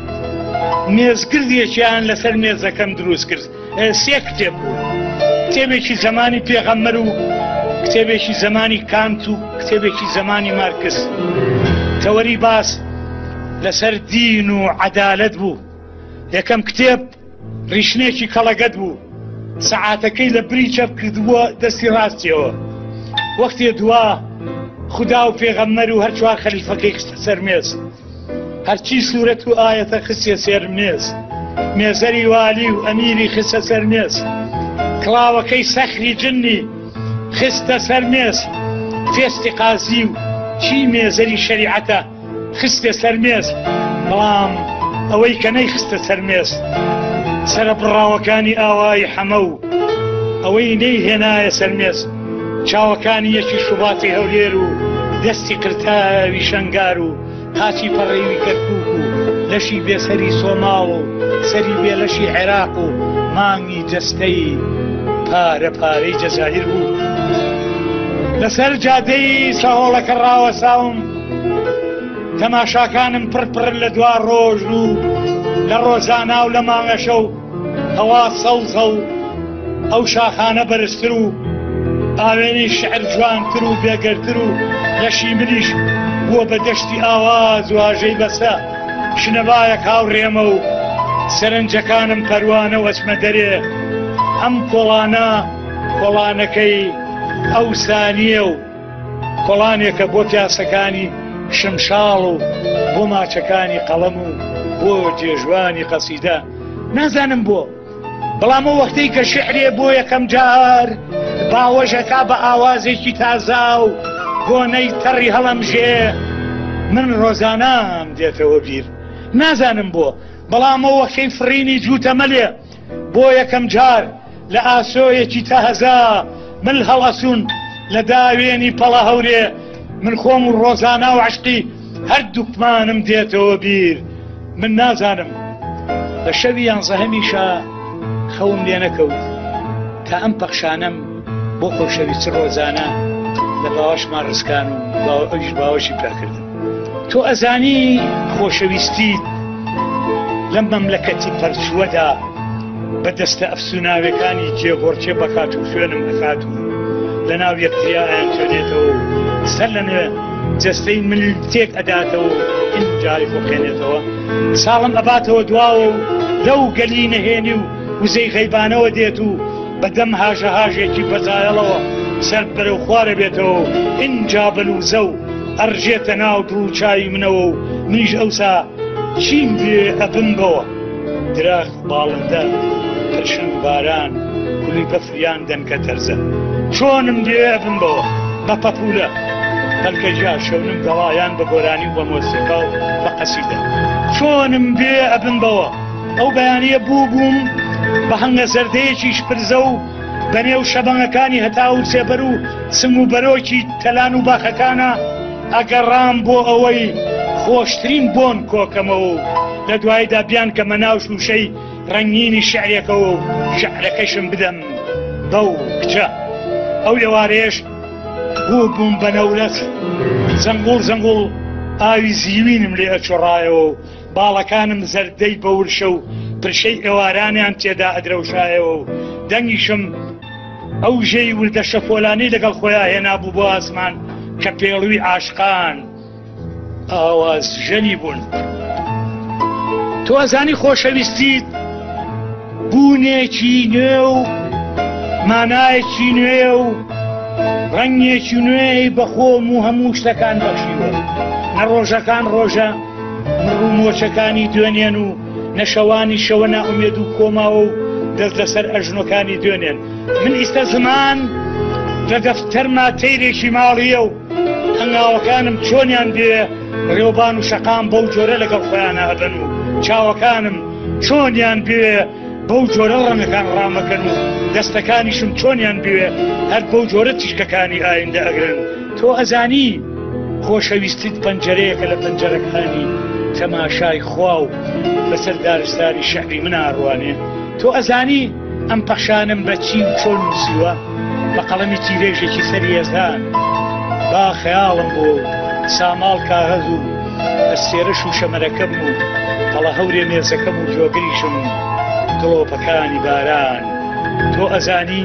مێزگردێکیان لەسەر مێزەکەم دروست کرد. 3 کتێب بوو، کتێبێکی زمانی پێغەمبەر و کتێبێکی زمانی کانت و کتێبێکی زمانی مارکس. تەوەری باس لەسەر دین و عەدالەت بوو. یەکەم کتێب ڕیشنێکی کەڵەگەت بوو، سەعاتەکەی لە بری چەپ کردووە دەستی ڕاستیەوە. وەختی دوا خدا و پێغەمبەر و هەر چوار خەلیفەکەی خستە سەر مێز، هەرچی سوورەت و ئایەتە خستە سەر مێز، مێزەری والی و ئەمیری خستە سەر مێز، کڵاوەکەی سەخری جنی خستە سەر مێز، فێستی قازی و چی مێزەری شەریعەتە خستە سەر مێز، بەڵام ئەوەی کە نەیخستە سەر مێز سرە بڕاوەکانی ئاوای حەمە و ئەوەی نەیهێنایە سەر مێز، چاوەکانی یەکی شوباتی هەولێر و دەستی قرتاوی شەنگار و قاچی پەڕێوی کەرکووک و لەشی بێسەری سۆماڵ و سەری بێلەشی عێراق و مانگی جەستەی پارە پارەی جەزایر بوو. لەسەر جادەی سەهۆڵەکە ڕاوەساوم، تەماشاکانم پڕ لە دوا ڕۆژ و لە ڕۆژانە و لە مانگە شەو هەوا سەوزە و ئەو شاخانە بەرزتر و ئاوێنی شعر جوانتر و بێگەرتر و لەشی مریش بووە بە دەشتی ئاواز و ئاژەی بەسە شنەبایەک هاوڕێمە و سەرنجەکانم پەروانە وەچمە دەرێ. ئەم کۆڵانەکەی ئەو سانیە و کۆڵانێکە بۆ پیاسەکانی شمشاڵ و بۆ ماچەکانی قەڵەم و بۆ جێژوانی قەسیدە. نازانم بۆ، بەڵام ئەو وەختەی کە شعرێ بۆ یەکەم جار باوەژەکە بە ئاوازێکی تازا و گۆنەی تەڕی هەڵەمژێ من ڕۆزانام دێتەوە بیر. نازانم بۆ، بەڵام ئەو وەختەی فڕینی جووتەمەلێ بۆ یەکەم جار لە ئاسۆیەکی تەهەزا من هەڵەسوون لە داوێنی پەڵە هەورێ، من خۆم و ڕۆزانە و عشقی هەردووکمانم دێتەوە بیر. من نازانم لە شەوی 11 خەوم لێ نەکەوت تا ئەم پەخشانەم بۆ خۆشەویستی ڕۆزانە لە باوەشمان ڕزکان و ئەویش باوەشی پێکردن. تۆ ئەزانی خۆشەویستی لەم مەملەکەتی پەرچووەدا بەدەستە ئەفسوناوەکانی جێگۆڕچێ بەکات و خوێنم دەکات و لە ناو یەکتریا ئەیانچێنێتەوە و سەر لەنوێ جەستەی ملتێک ئەداتەوە و ئینجای بۆخێنێتەوە، ساڵم ئەباتەوە دواوە و لەو گەلی نەهێنی و وزەی غەیبانەوە دێت و بەدەم هاژەهاژێکی بەزایەڵەوە سەر بەرەو خوارە بێتەوە و ئینجا بەلوزە و ئەڕژێتە ناو دڵ و چاوی منەوە و منیش ئەوسا چیم بێ ئەبم بەوە. دراخ باڵندە پرشنگ باران کولی بەفریان دەنکە تەرزە، چۆنم دێ ئەبم بەوە بە پەپولە هەلکەجا شەونم گەڵایان بە گۆرانی و بە مۆسیقا و بە قەسیدە، چۆنم بێ ئەبم بەوە. ئەو بەیانیە بووبووم بە هەنگە زەردەیەکیش پرزە و بەنێو شەبەنگەکانی هەتاو سێبەر و سم و بەرۆکی تەلان و باخەکانە ئەگەڕام بۆ ئەوەی خۆشترین بۆن کۆکەمەوە و لە دوایدا بیان کە مەناو شوشەی ڕەنگینی شعرێکەوە و شعرەکەشم بدەم بەو کچە ئەو ئێوارەیەش بوو بووم بە نەورەت زەنگوڵ ئاوی زیوینم لێ ئەچۆڕایەوە و باڵەکانم زەردەی بەورشە و پرشەی ئێوارانیان تێدا ئەدرەوشایەوە و دەنگیشم ئەو ژێی وردە شەپۆلانەی لەگەڵ خۆیان هێنابوو بۆ ئاسمان کە پێڵووی عاشقان ئاواز ژەنی بوون. تۆ ئەزانی خۆشەویستیت بوونێکی نوێ و مانایەکی نوێ و ڕەنگێکی نوێی بە خۆم و هەموو شتەکان بەخشیوە. نە ڕۆژەکان ڕۆژە مڕومۆچەکانی دوێنێن و نەشەوانی شەوە نائومێد و کۆماوە و دەست لەسەر ئەژنۆکانی دوێنێن. من ئیستا زمان لە دەفتەرما تەیرێکی ماڵیە و هەنگاوەکانم چۆنیان بێ ڕێوەبان و شەقام بەو جۆرە لەگەڵ خۆیان هەبن و چاوەکانم چۆنیان بێ بەو جۆرە ڕەنگەکان ڕامەکەن و دەستەکانیشم چۆنیان بێ هەر بەو جۆرە تیشکەکانی ئایندە ئەگرن. تۆ ئەزانی خۆشەویستیت پەنجەرەیەکە لە پەنجەرەکانی تەماشای خوا و بەسەر دارستانی شەعری من ئاڕوانێ. تۆ ئەزانی ئەم پەخشانم بە چی و چۆن نووسیوە بە قەڵەمی تیرێژێکی سەری ێزدان. با خەیاڵم بۆ ساماڵ کاغەز و ئەستێرەش و شەمەرەکەم و هەڵە هەورێ مێزەکەم و جۆگریشم و گڵۆپەکانی باران. تۆ ئەزانی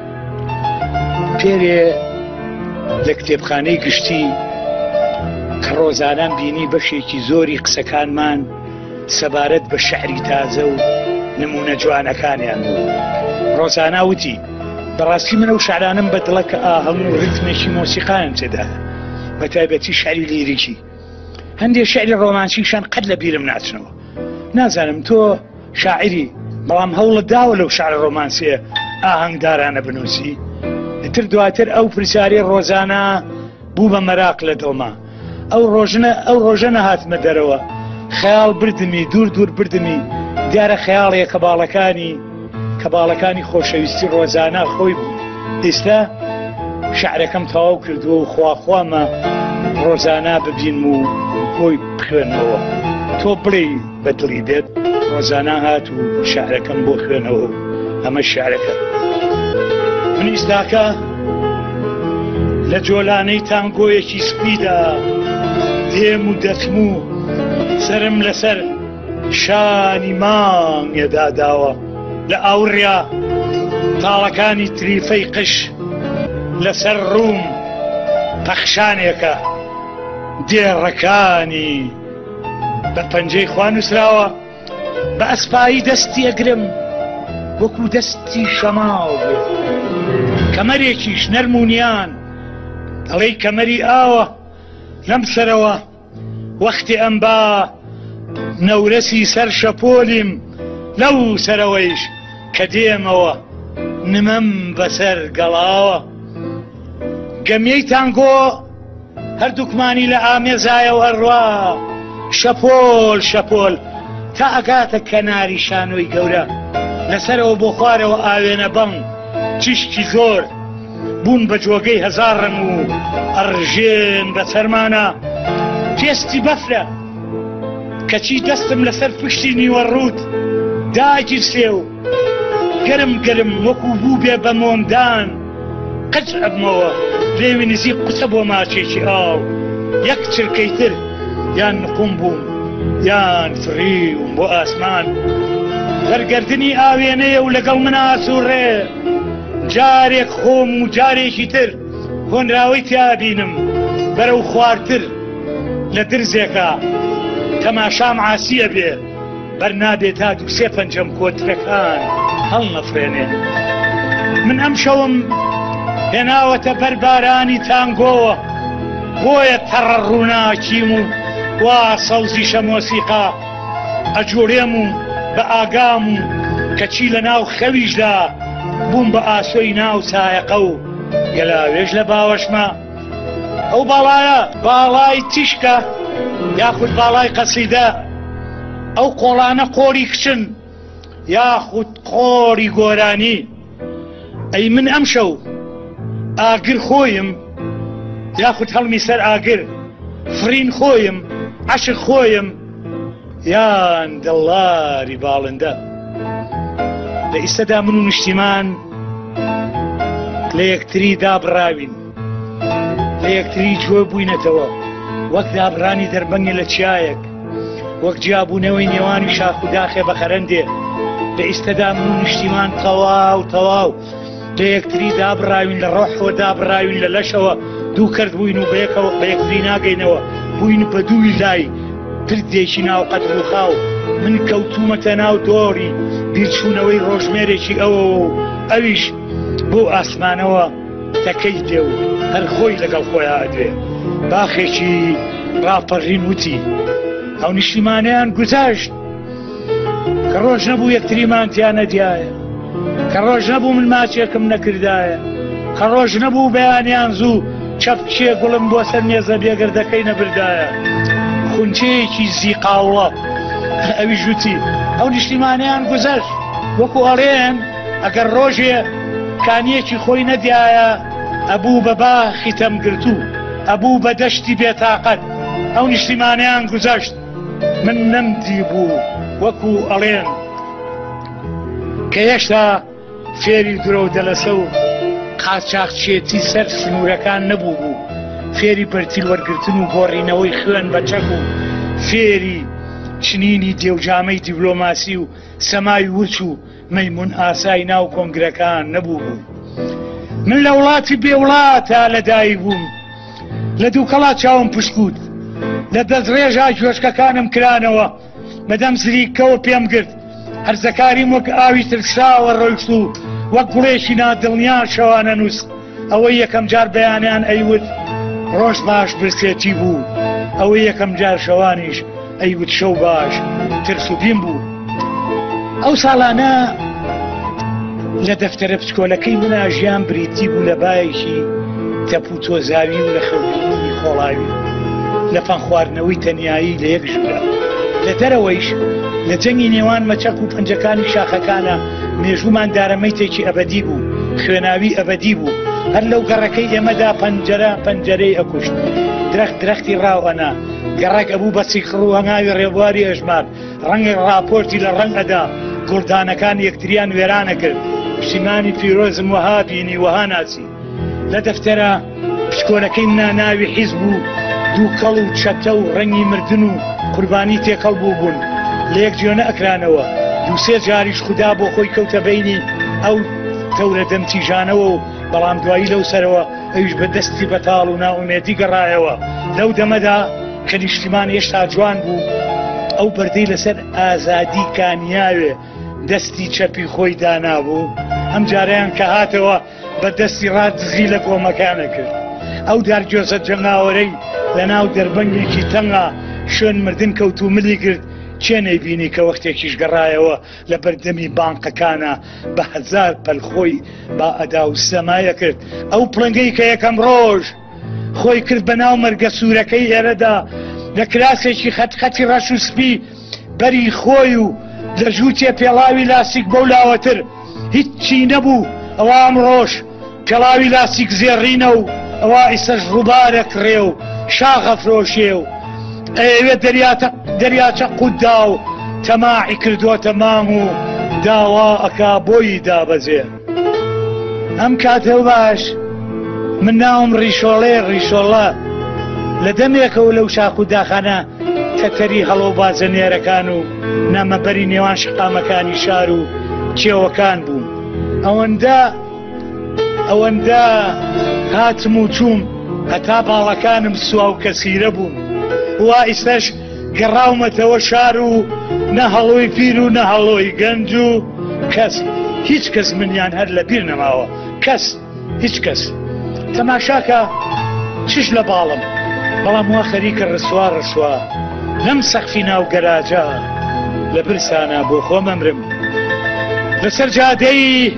پێرێ لە کتێبخانەی گشتی کە ڕۆزانان بینی بەشێکی زۆری قسەکانمان سەبارەت بە شەعری تازە و نمونە جوانەکانیان بوو. ڕۆزانە وتی بەڕاستی منە و شعرانم بەدڵە کە ئاهەنگ و ڕیتمێکی مۆسیقایان تێدا بە تایبەتی شعری لیریکی. هەندێک شعری ڕۆمانسیشان قەت لە بیرم ناچنەوە. نازانم تۆ شاعری بەڵام هەوڵت داوە لەو شعر ڕۆمانسیە ئاهەنگدارانە بنووسی؟ ئیتر دواتر ئەو پرسیاری ڕۆزانە بوو بە مەراق لە دڵما. ئەو ڕۆژە نەهاتمە دەرەوە، خەیاڵ بردمی دوور بردمی دیارە خەیاڵەیە کە باڵەکانی خۆشەویستی ڕۆزانە خۆی بوو. ئێستا شعرەکەم تەواو کردووە و خواخوامە ڕۆزانە ببین و بۆی بخوێنەوە. تۆ بڵێ بە دڵی دێت ڕۆزانە هات و شعرەکەم بۆ خوێنەوە. ئەمە شعرەکە من ئیستاکە لە جۆلانەی تانگۆیەکی سپیدا دێم و دەچم و سرم لەسەر شانی مانگێدا داوە. لە ئاوریا تاڵەکانی تریفەی قش لەسەر ڕووم پەخشانێکە دێڕەکانی بە پەنجەی خوا نووسراوە. بە ئەسپایی دەستی ئەگرم وەکو دەستی شەماڵ بێ، کەمەرێکیش نەرمونیان ئەڵەی کەمەری ئاوە لەم سەرەوە وەختی ئەم با نەورەسی سەر شەپۆلیم لەو سەرەوەیش کە دێمەوە نمەم بەسەر گەڵاوە. گەمیەی تانگۆ هەردووکمانی لە ئامێزایە و هەروە شەپۆل تا ئەگاتە کەناری شانۆی گەورە لەسەرەوە بۆ خوارەوە ئاوێنە بەڵ چیشکی زۆر بوون بە جۆگەی هەزار ڕەنگ و ئەڕژێن بە سەرمانە. پێستی بەفرە کەچی دەستم لەسەر پشتی نیوەڕوود داگیرسێ و گەرم وەکو بوو بێ بە مۆمدان قەچ ئەبمەوە لێوی نزیک قوسە بۆ ماچێکی ئاو. یەک چرکەی تر یان نقوم بووم یان فڕیوم بۆ ئاسمان. دەرگەردنی ئاوێنەیە و لەگەڵ منە ئاسووڕێ جارێک خۆم و جارێکی تر هۆنراوەی تیابینم بەرەو خوارتر لە درزێکە تەماشام عاسیە بێ بەرنابێت تا دوو سێ پەنجەم کۆترەکان هەڵ نەفرێنێ. من ئەم شەوم هێناوەتە بەربارانی تانگۆوە بۆیە تەڕە ڕووناکیم و وا سەوزیشە مۆسیقا ئەجوڵێم و بە ئاگام و کەچی لە ناو خەویشدا بووم بە ئاسۆی ناو سایەقە و گەلاوێژ لە باوەشمە. ئەو باڵایە باڵای تیشکە یاخود باڵای قەسیدە، ئەو قۆڵانە قۆری کچن یاخود قۆری گۆرانی. ئەی من ئەم شەو ئاگر خۆیم یاخود هەڵمی سەر ئاگر، فرین خۆیم عەشق خۆیم یان دڵاری باڵندە. لە ئیستەدا من و نیشتیمان لە یەکتری دابڕاوین لە یەکتری گوێ بووینەتەوە وەک دابڕانی دەربەنگی لە چیایەک وەک جیابوونەوەی نێوانی شاخ و داخێ بە خەرەندێ لە ئیستەدا من و نیشتیمان تەواو لە یەکتری دابڕاوین لە ڕۆحەوە دابڕاوین لە لەشەوە دوو کرد بووین و بە یەکتری ناگەینەوە بووین بە دووی لای پردێکی ناو قەدڕوخاو من کەوتومەتە ناو دۆڕی بیرچوونەوەی ڕۆژمێرێکی ئەوە و ئەویش بۆ ئاسمانەوە تەکەی دێ و هەر خۆی لەگەڵ خۆیان ئەدوێ باخێکی ڕاپەڕین وتی ئەو نیشتیمانیان گوزاشت کە ڕۆژ نەبوو یەکتریمانتیان نەدیایە کە ڕۆژ نەبوو من ماچێکم نەکردایە کە ڕۆژ نەبوو بەیانیان زوو چەپچێ گوڵم بۆ سەر مێزە بێگردەکەی نەبردایە خونچەیەکی زیقاوە ئەوی ژووتی ئەو نیشتیمانیان گوزەشت وەکو ئەڵێن ئەگەر ڕۆژێ کانیەکی خۆی نەدیایە ئەبوو بە باخی تەمگرتوو ئەبوو بە دەشتی بێتاقەت ئەو نیشتیمانیان گوزەشت من نەمدی بوو وەکو ئەڵێن کە هێشتا فێری درۆ و دەلەسە و قاچاقچێتی سەر سنوورەکان نەبوو بوو فێری بەرتیل وەرگرتن و گۆڕینەوەی خوێن بە چەک و فێری چنینی دێوجامەی دیڤلۆماسی و سەمای ورچ و مەیمون ئاسای ناو کۆنگرەکان نەبوو بوو من لە وڵاتی بێوڵاتە لەدایک بووم لە دووکەڵا چاوم پشکوت لە دەستڕێژا گوێشکەکانم کرانەوە بەدەم زریکەوە پێم گرت هەرزەکاریم وەک ئاوی ترساوە ڕۆیشت و وەک گوڵێکی نادڵنیا شەوانە نووس ئەوەی یەکەم جار بەیانیان ئەیوت ڕۆژ باش برسێتی بوو ئەوەی یەکەم جار شەوانیش ئەیوت شەو باش ترس و بیم بوو ئەو ساڵانە لە دەفتەرە پچکۆلەکەی منە ژیان بریتی بوو لە بایەکی تەپ و تۆزاوی و لە خەوبینی خۆڵاوی لە فەن خواردنەوەی تەنیایی لە یەک ژوورە لە دەرەوەیش لە جەنگی نێوان مەچەق و پەنجەکانی شاخەکانە مێژوومان دارەمەیتێکی ئەبەدی بوو خوێناوی ئەبەدی بوو هەر لەو گەڕەکەی ئێمەدا پەنجەرەی ئەکوشت درەختی ڕاوەنا گەڕێک ئەبوو بە سیکڕ و هەنگاوی ڕێبواری ئەژمار ڕەنگە ڕاپۆرتی لە ڕەنگ ئەدا گوڵدانەکان یەکتریان وێرانە کرد پشتیمانی پیرۆزم وەها بینی وەها ناسی لە دەفتەرە پشکۆلەکەی منە ناوی حیزب بوو دوو کەڵ و چەتە و ڕەنگی مردن و قوربانی تێکەڵ بوو بوون لە یەک جوێنە ئەکرانەوە دووسێ جاریش خوددا بۆ خۆی کەوتە بینی ئەو تەورە دەمتیژانەوە و بەڵام دوایی لەو سەرەوە ئەویش بە دەستی بەتاڵ و ناومێدی گەڕایەوە لەو دەمەدا کە نیشتیمان هێشتا جوان بوو ئەو بەردەی لەسەر ئازادی کانیاوێ دەستی چەپی خۆی دانابوو ئەم جاریان کە هاتەوە بە دەستی ڕادزی لە گۆمەکانە کرد ئەو دارگۆزە جەنگاوەرەی لە ناو دەربەنگێکی تەنگا شوێن مردن کەوت و ملی کرد چێ نەیبینی کە وەختێکیش گەڕایەوە لە بەردەمی بانقەکانە بە هەزار پەلخۆی با ئەدا و سەمایە کرد ئەو پڵنگەی کە یەکەم ڕۆژ خۆی کرد بە ناو مەرگە سوورەکەی ئێرەدا لە کراسێکی خەتخەتی ڕەش و سپی بەری خۆی و لە ژووتێ پێڵاوی لاسیک بەو لاوەتر هیچی نەبوو ئەوە ئەم ڕۆژ پێڵاوی لاسیک زێڕینە و ئەوە ئیسەش ڕووبارە کڕێ و شاخە فرۆشێ و ئەوێ دەریاچە قوتدا و تەماعی کردووەتە مام و داوا ئەکا بۆی دابەزێ ئەم کاتە باش من ناوم ڕیشۆڵە لە دەمێکەوە لەو شاخ و داخانە تەتەری هەڵۆ بازەنێرەکان و نامەبەری نێوان شقامەکانی شار و کێوەکان بوو ئەوەندە هاتم و چووم هەتا باڵەکانم سووا و کەسیرە بوون وا ئیسەش گەڕاومەتەوە شار و نە هەڵۆی پیر و نە هەڵۆی گەنج و کەس هیچ کەس منیان هەر لە بیر نەماوە هیچ کەس تەماشاکە چش لە باڵم بەڵام وا خەریکە ڕسوا لەم سەقفی ناو گەراجە لە برسانە بۆ خۆ مەمرم لەسەر جادەی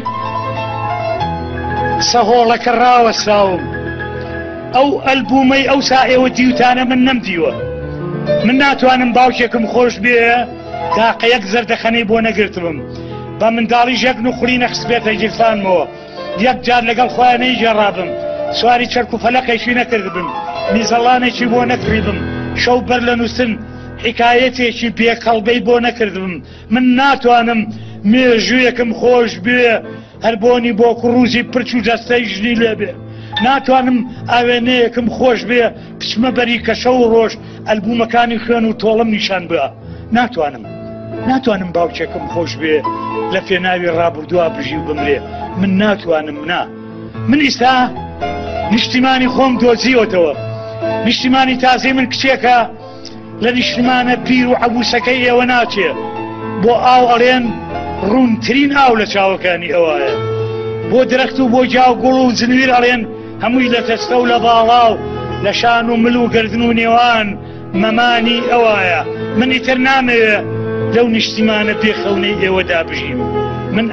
سەهۆڵەکە ڕاوەسراوم ئەو ئەلبومەی ئەو سائێوە دیوتانە من نەمدیوە من ناتوانم باوکێکم خۆش بێ داقەیەک زەردەخەنەی بۆ نەگرتبم بە منداڵی ژەگن و خوڵی نەخسبێتە گیرفانمەوە یەک جار لەگەڵ خۆیان نەیگێڕابم سواری چەرک و فەلەقێکی نەکردبم میزەڵانێکی بۆ نەکریبم شەو بەر لە نووسن حکایەتێکی بێکەڵبەی بۆ نەکردبم من ناتوانم مێژوویەکم خۆش بێ هەر بۆنی بۆ کوڕوزی پرچ و دەستەی ژنی لێبێ ناتوانم ئاوێنەیەکم خۆش بێ پچمە بەری کەشە و ڕۆژ ئەلبومەکانی خوێن و تۆڵم نیشان بە ناتوانم باوچێکم خۆش بێ لە پێناوی ڕابردووە بژی و بمرێ من ناتوانم من ئیستا نیشتیمانی خۆم دۆزیوەتەوە نیشتیمانی تازەی من کچێکە لە نیشتیمانە پیر و عەبوسەکەی ئێوە ناچێ بۆ ئاو ئەڵێن ڕوونترین ئاو لە چاوەکانی ئەوایە بۆ درەخت و بۆ جاو گوڵ و زنویر ئەڵێن هەمووی لە تەستە و لە باڵا و لە شان و مل و گردن و نێوان مەمانی ئەوایە من ئیتر نامەوێ لەو نیشتیمانە پێخەونەی ئێوە دابژیم من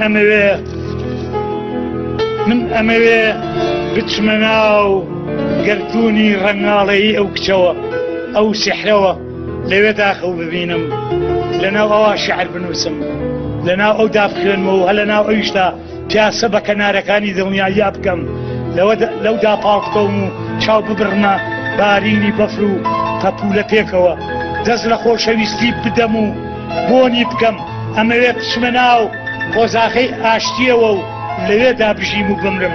ئەمەوێ بچمە ناو گەردوونی ڕەنگاڵەیی ئەو کچەوە ئەو سیحرەوە لەوێ داخەو ببینم لەناو ئەوە شعر بنووسم لەناو ئەو دابخوێنمەوە و هە لەناو ئەویشتا پیاسە بە کەنارەکانی دڵنیاییە بکەم لەودا پاڵ بکەم و چاو ببڕمە بارینی بەفر و تەپوولە پێکەوە دەست لە خۆشەویستی بدەم و بۆنی بکەم ئەمەوێ بچمە ناو خۆزاخەی ئاشتیەوە و لەوێ دابژیم و بمرم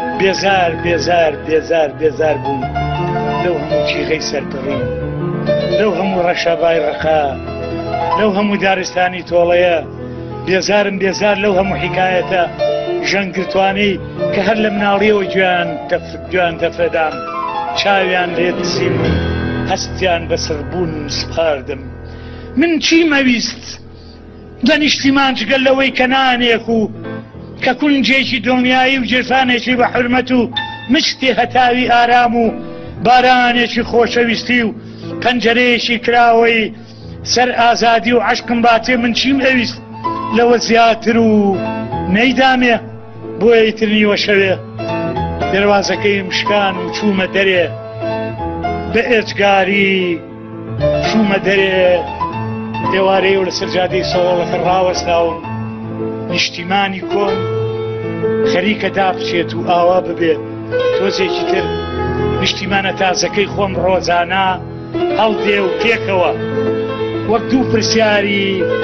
بێزار بووم لەو هەموو چیغەی سەرپڕین لەو هەموو ڕەشەبای ڕەخا لەو هەموو دارستانی تۆڵەیە بێزار لەو هەموو حیکایەتە ژەنگرتوانەی کە هەر لە مناڵیەوە جوان دەفرەدام چاویان لێ دزیم و هەستیان بەسڕبوون سپاردم من چی مەویست لە نیشتیمان جگەل لەوەی کەنانێک و کە کونجێکی دڵنیایی و جرفانێکی بە حرمەت و مشتی هەتاوی ئارام و بارانێکی خۆشەویستی و پەنجەرەیەکی کراوەی سەر ئازادی و عەشقم باتێ من چیم ئەویست لەوە زیاتر و نەیدامێ بۆیە ئیتر نیوە شەوێ دەروازەکەی مشکان و چوومە دەرێ بە ئێجگاری چوومە دەرێ دێوارەی و لە سەرجادەی سەوڵەکە ڕاوەستاوم نیشتیمانی کۆن خەریکە دابچێت و ئاوا ببێ تۆزێکی تر نیشتیمانە تازەکەی خۆم ڕۆزانە هەڵدێ و پێکەوە وەک دوو پرسیاری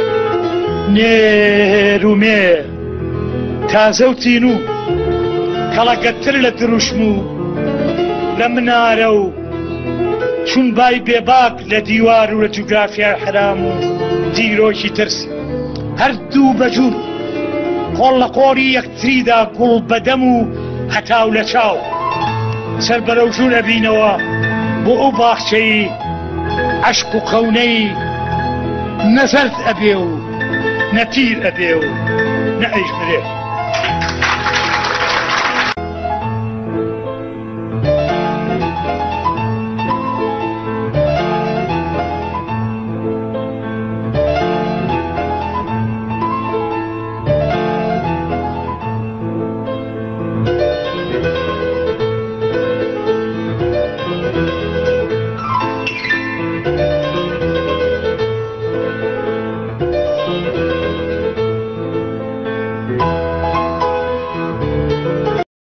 نێرومێ تازە و تین و کەڵەکەتر لە دروشم و لە منارە و چون بای بێباک لە دیوار و لە جوگرافیا حرام و دیرۆکی ترس هەردوو بەجوور قۆڵ لە قۆری یەکتریدا گوڵ بەدەم و هەتاو لە چاو سەر بەرەو ژوور ئەبینەوە بۆ ئەو باخچەی عەشق و قەونەی نەزەرد ئەبێ و نەپیر ئەبێ و نەئەیژمرێ